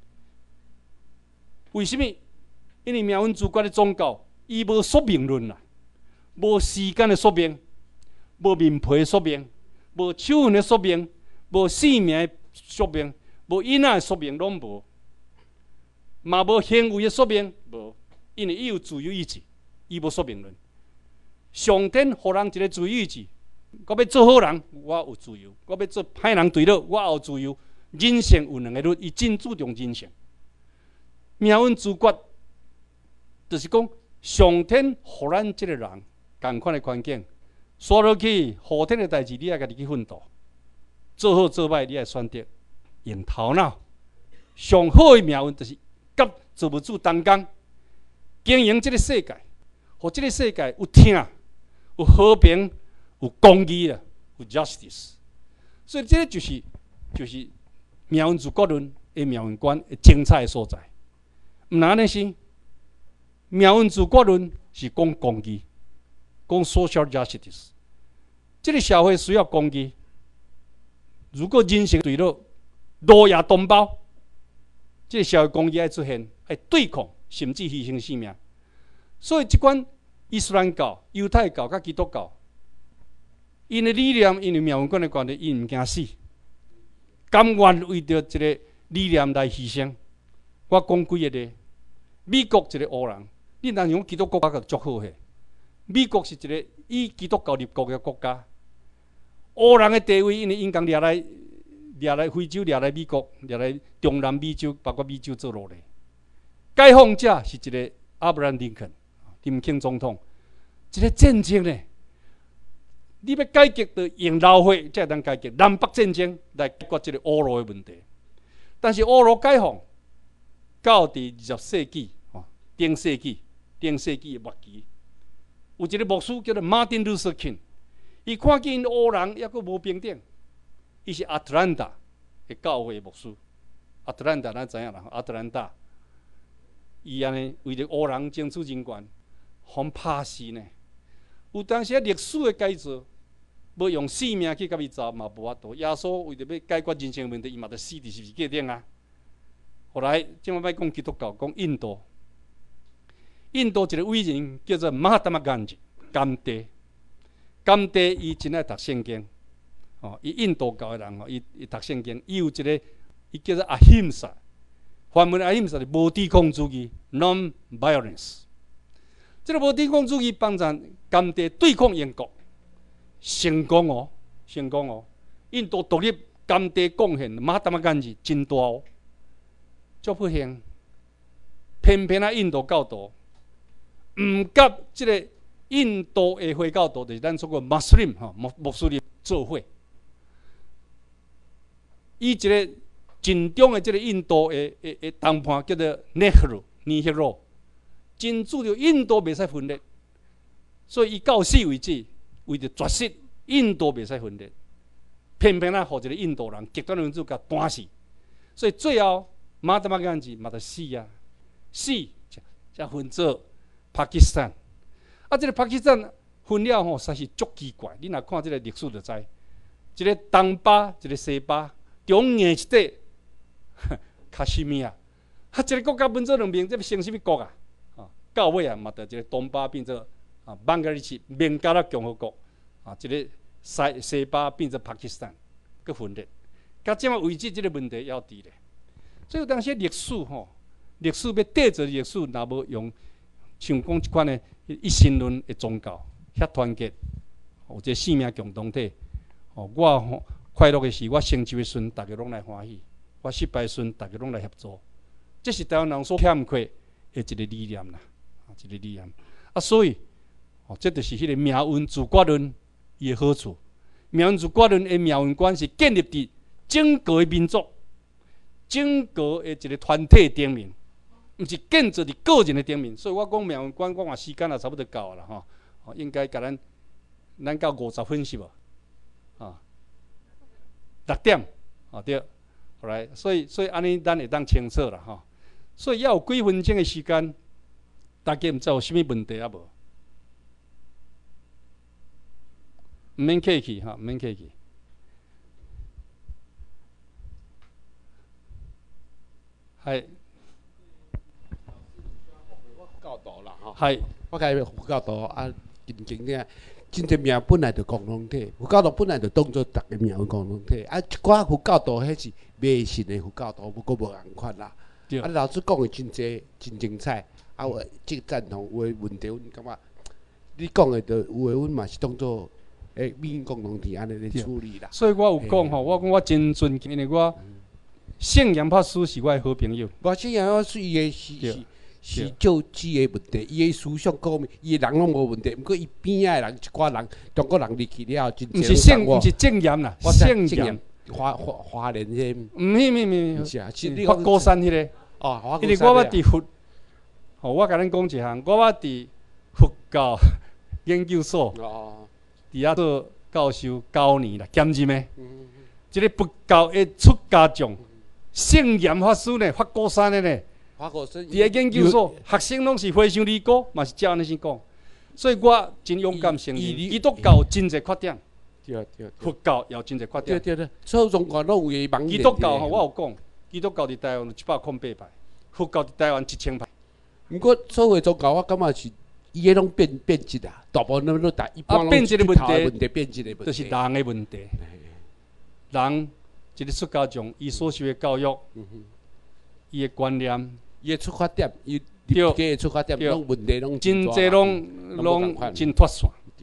为什么？因为命运自决的宗教，伊无宿命论啦，无时间的宿命，无面皮的宿命，无手运的宿命，无生命的宿命，无囡仔的宿命，拢无。嘛无行为的宿命，无，因为伊有自由意志，伊无宿命论。上天互人一个自由意志，我要做好人，我有自由；我要做歹人对了，我也有自由。人性有两个律，伊真注重人性。命运自决，就是讲上天互咱即个人共款的环境，刷落去后天的代志，你爱家己去奋斗，做好做歹，你爱选择用头脑。上好的命运就是甲造物主同工，经营即个世界，互即个世界有听、有和平、有公义啦，有 justice。所以，这个就是命运自决论的命运观的精彩的所在。毋然呢是命运自决论是讲公义，讲 social justice。这个社会需要公义，如果人性对了，挪亚同胞。这个社会公义要出现，要对抗，甚至牺牲性命。所以，即款伊斯兰教、犹太教甲基督教，因的理念、因的命运观的观念，因毋惊死，甘愿为着一个理念来牺牲。我讲几个例，美国一个黑人，你若用基督国家个足好嘿。美国是一个以基督教立国的国家，黑人的地位因为因共掠来非洲，掠来美国，掠来中南美洲，包括美洲做奴隶。解放者是一个阿布兰林肯，林肯总统。一个战争呢，你要解决，就用老血才能解决。南北战争来解决这个欧罗的问题。但是欧罗解放到第20世纪，顶世纪的末期，有一个牧师叫做 Martin Luther King， 伊看见黑人抑阁无平等。伊是亚特兰大的教会牧师，亚特兰大咱知影啦，亚特兰大，伊安尼为着黑人争取人权，互拍死呢。有当时历史的改造，要用性命去甲伊走嘛无法度。耶稣为着要解决人生问题，伊嘛得死伫十字架顶啊。后来，即摆讲基督教，讲印度，印度一个伟人叫做马哈达玛甘地，甘地伊真爱读圣经。伊印度教的人伊读圣经，伊有一个，伊叫做阿欣萨，梵文阿欣萨是无抵抗主义 （non-violence）。这个无抵抗主义帮助甘地对抗英国，成功哦。印度独立，甘地贡献，马哈达玛甘地真大哦。足不幸，偏偏印度教徒毋甲这个印度的回教徒，就是咱所讲穆斯林穆斯林做伙。伊一个真重的这个印度的谈判叫做尼赫鲁，真注重印度袂使分裂，所以伊到死为止，为着绝食，印度袂使分裂，偏偏互一个印度人极端民主甲单死，所以最后马哈达玛甘地嘛得死啊，死才分做巴基斯坦。这个巴基斯坦分了实在是足奇怪，你若看这个历史就知，一个东巴，一个西巴。中硬一块，卡什米亚，一个国家分做两边，这要成什么国啊？到尾嘛，就一个东巴变做邦加利斯孟加拉共和国，一个西巴变做巴基斯坦，佮分裂。到即马为止，这个问题要伫咧。所以有当时历史历史要对照历史，若无用像讲即款的一心论的宗教，遐团结，有这生命共同体。我快乐的是，我成就的时，大家拢来欢喜；我失败的时，大家拢来协助。这是台湾人所欠缺的一个理念啦，一个理念。所以，这就是迄个命运自决论伊的好处。命运自决论的命运观是建立伫整个的民族、整个的一个团体顶面。 毋是建造伫个人的顶面。所以我讲命运观，我话时间也差不多到了吼，应该甲咱到50分是无？啊，6点，对，好来，所以安尼咱会当清楚啦吼。所以要有几分钟的时间，大家毋知有啥物问题啊无？毋免客气哈，毋免客气。系。 教导啦吼， 系。 我甲伊副教导啊，真正真侪命本来就共同体，副教导本来就当做逐个命运共同体。啊，一寡副教导迄是迷信的副教导，不过无共款啦。啊，老师讲的真侪真精彩，啊，我即赞同有诶问题，阮感觉你讲的，就有诶，阮嘛是当做诶命运共同体安尼咧处理啦。 所以我有讲吼，我讲我真尊敬，因为我圣严法师是我诶好朋友。 我圣严法师伊诶是照知诶问题，伊诶思想各方面，伊诶人拢无问题。毋过伊边仔诶人一寡人，中国人入去了后，真侪毋是正严啦，圣严。 花莲迄， 唔是啊， 花果山迄个。 哦， 因为我伫佛，我甲恁讲一项，我伫佛教研究所，伫遐做教授9年啦，兼任诶。即个佛教的出家众，圣严法师呢，花果山的呢，伫遐研究所，学生拢是非常离谱，嘛是照安尼先讲。所以我真勇敢承认，基督教真侪缺点。 对， 佛教也有真侪缺点。 对，所有宗教拢有伊盲点。 基督教吼，我有讲，基督教伫台湾有108派，佛教伫台湾1000派。 毋过所有宗教，我感觉是伊迄种变质啊，大部分都一般拢变质的问题， 变质的问题， 就是人的问题。人一个出家众，伊所受的教育，伊的观念， 伊的出发点，伊立家的出发点，拢问题拢真侪拢真脱线。 就是，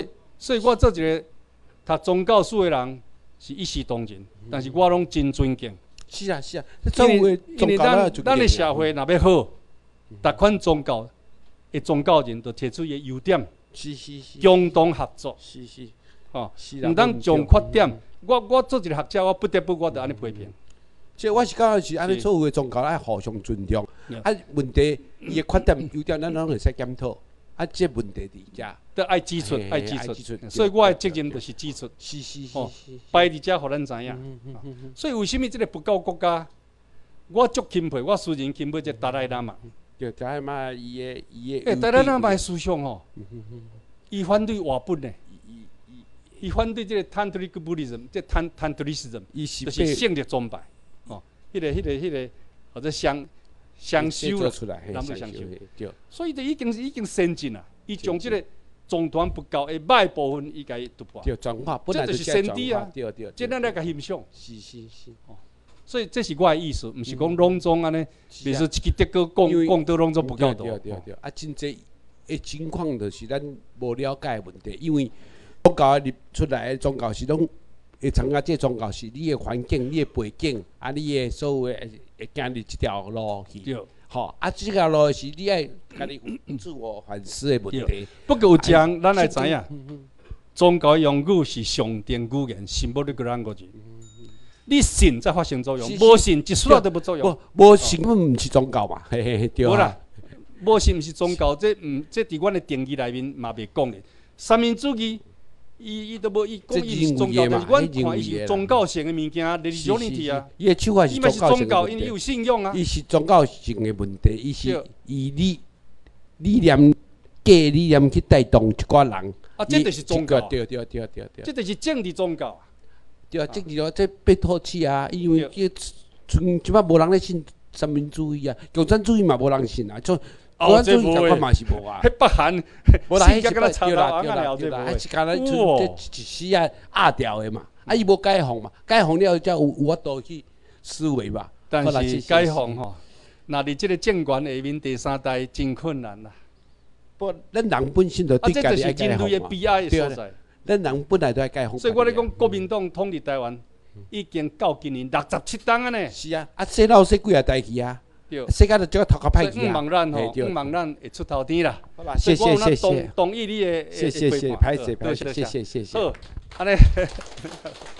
所以我做一个读宗教书的人是一视同仁，但是我拢真尊敬。 是啊， 因为咱的社会若要好，逐款宗教的宗教人都提出伊的优点，共同合作。吼，毋通将缺点。我做一个学者，我不得不我得安尼批评。 即我是感觉是安尼，所有的宗教爱互相尊重。啊，问题伊的缺点、优点，咱拢会使检讨。啊，这问题伫遮， 得爱指出，所以我的责任就是指出，摆伫遮，互咱知影。所以为什么这个佛教国家，我足钦佩，我私人钦佩这达赖喇嘛。 对，达赖喇嘛伊的， 达赖喇嘛的思想吼，伊反对话本的，伊反对这个 tantric Buddhism， 这 tantrism， 就是性的崇拜，迄个或者相修啦，咱要相修。所以就已经先进啦，伊将即个宗团佛教的歹部分，伊甲伊突破。这就是先知啊，这咱来甲欣赏。 是。 所以这是我的意思，毋是讲拢总安尼，比如说一支德国讲到拢总不够多。 对，啊，真济的情况就是咱无了解的问题，因为宗教入出来的宗教是拢会参加这宗教是你的环境、你的背景，啊，你的所有的。会行入即条路去，吼！啊，即条路是你爱家己有自我反思的问题。 不过有讲，咱来知影，宗教用语是象征语言 （symbolic language）。你信才发生作用，无信一丝仔都无作用。 无信根本毋是宗教嘛，嘿，对啦，无信毋是宗教，这伫阮的定义内面嘛袂讲的。三民主义。伊都无，伊讲伊是宗教，但是阮看伊是宗教性的物件 ，religiosity 啊。 伊的手法是宗教，因为伊有信仰啊。 伊是宗教性的问题，伊是以理念、假理念去带动一寡人。 啊，这就是宗教。 对。 这就是政治宗教。 对啊，政治哦，这被唾弃啊，因为即摆无人咧信三民主义啊，共产主义嘛无人信啊，共产主义情况嘛是无啊。 迄北韩， 无啦，迄是对啦，迄是敢若这一时啊压掉的嘛，啊伊无解放嘛，解放了才有法度去思维嘛。 但是解放吼，若伫即个政权下面第三代真困难啦。 不，咱人本身就对家己爱解放嘛。 这就是人类的悲哀的所在。 咱人本来就爱解放。 所以我咧讲，国民党统治台湾已经到今年67档啊呢。 是啊，洗脑洗几啊代志啊。世界就只头壳歹去啊！ 毋望咱吼，毋望咱会出头天啦。 好啦，谢谢。 同意你的谢，谢谢。 好，安尼，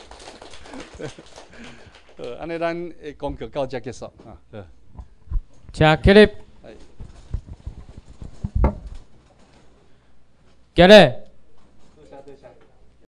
安尼咱的讲课到这结束啊。 请起立。今日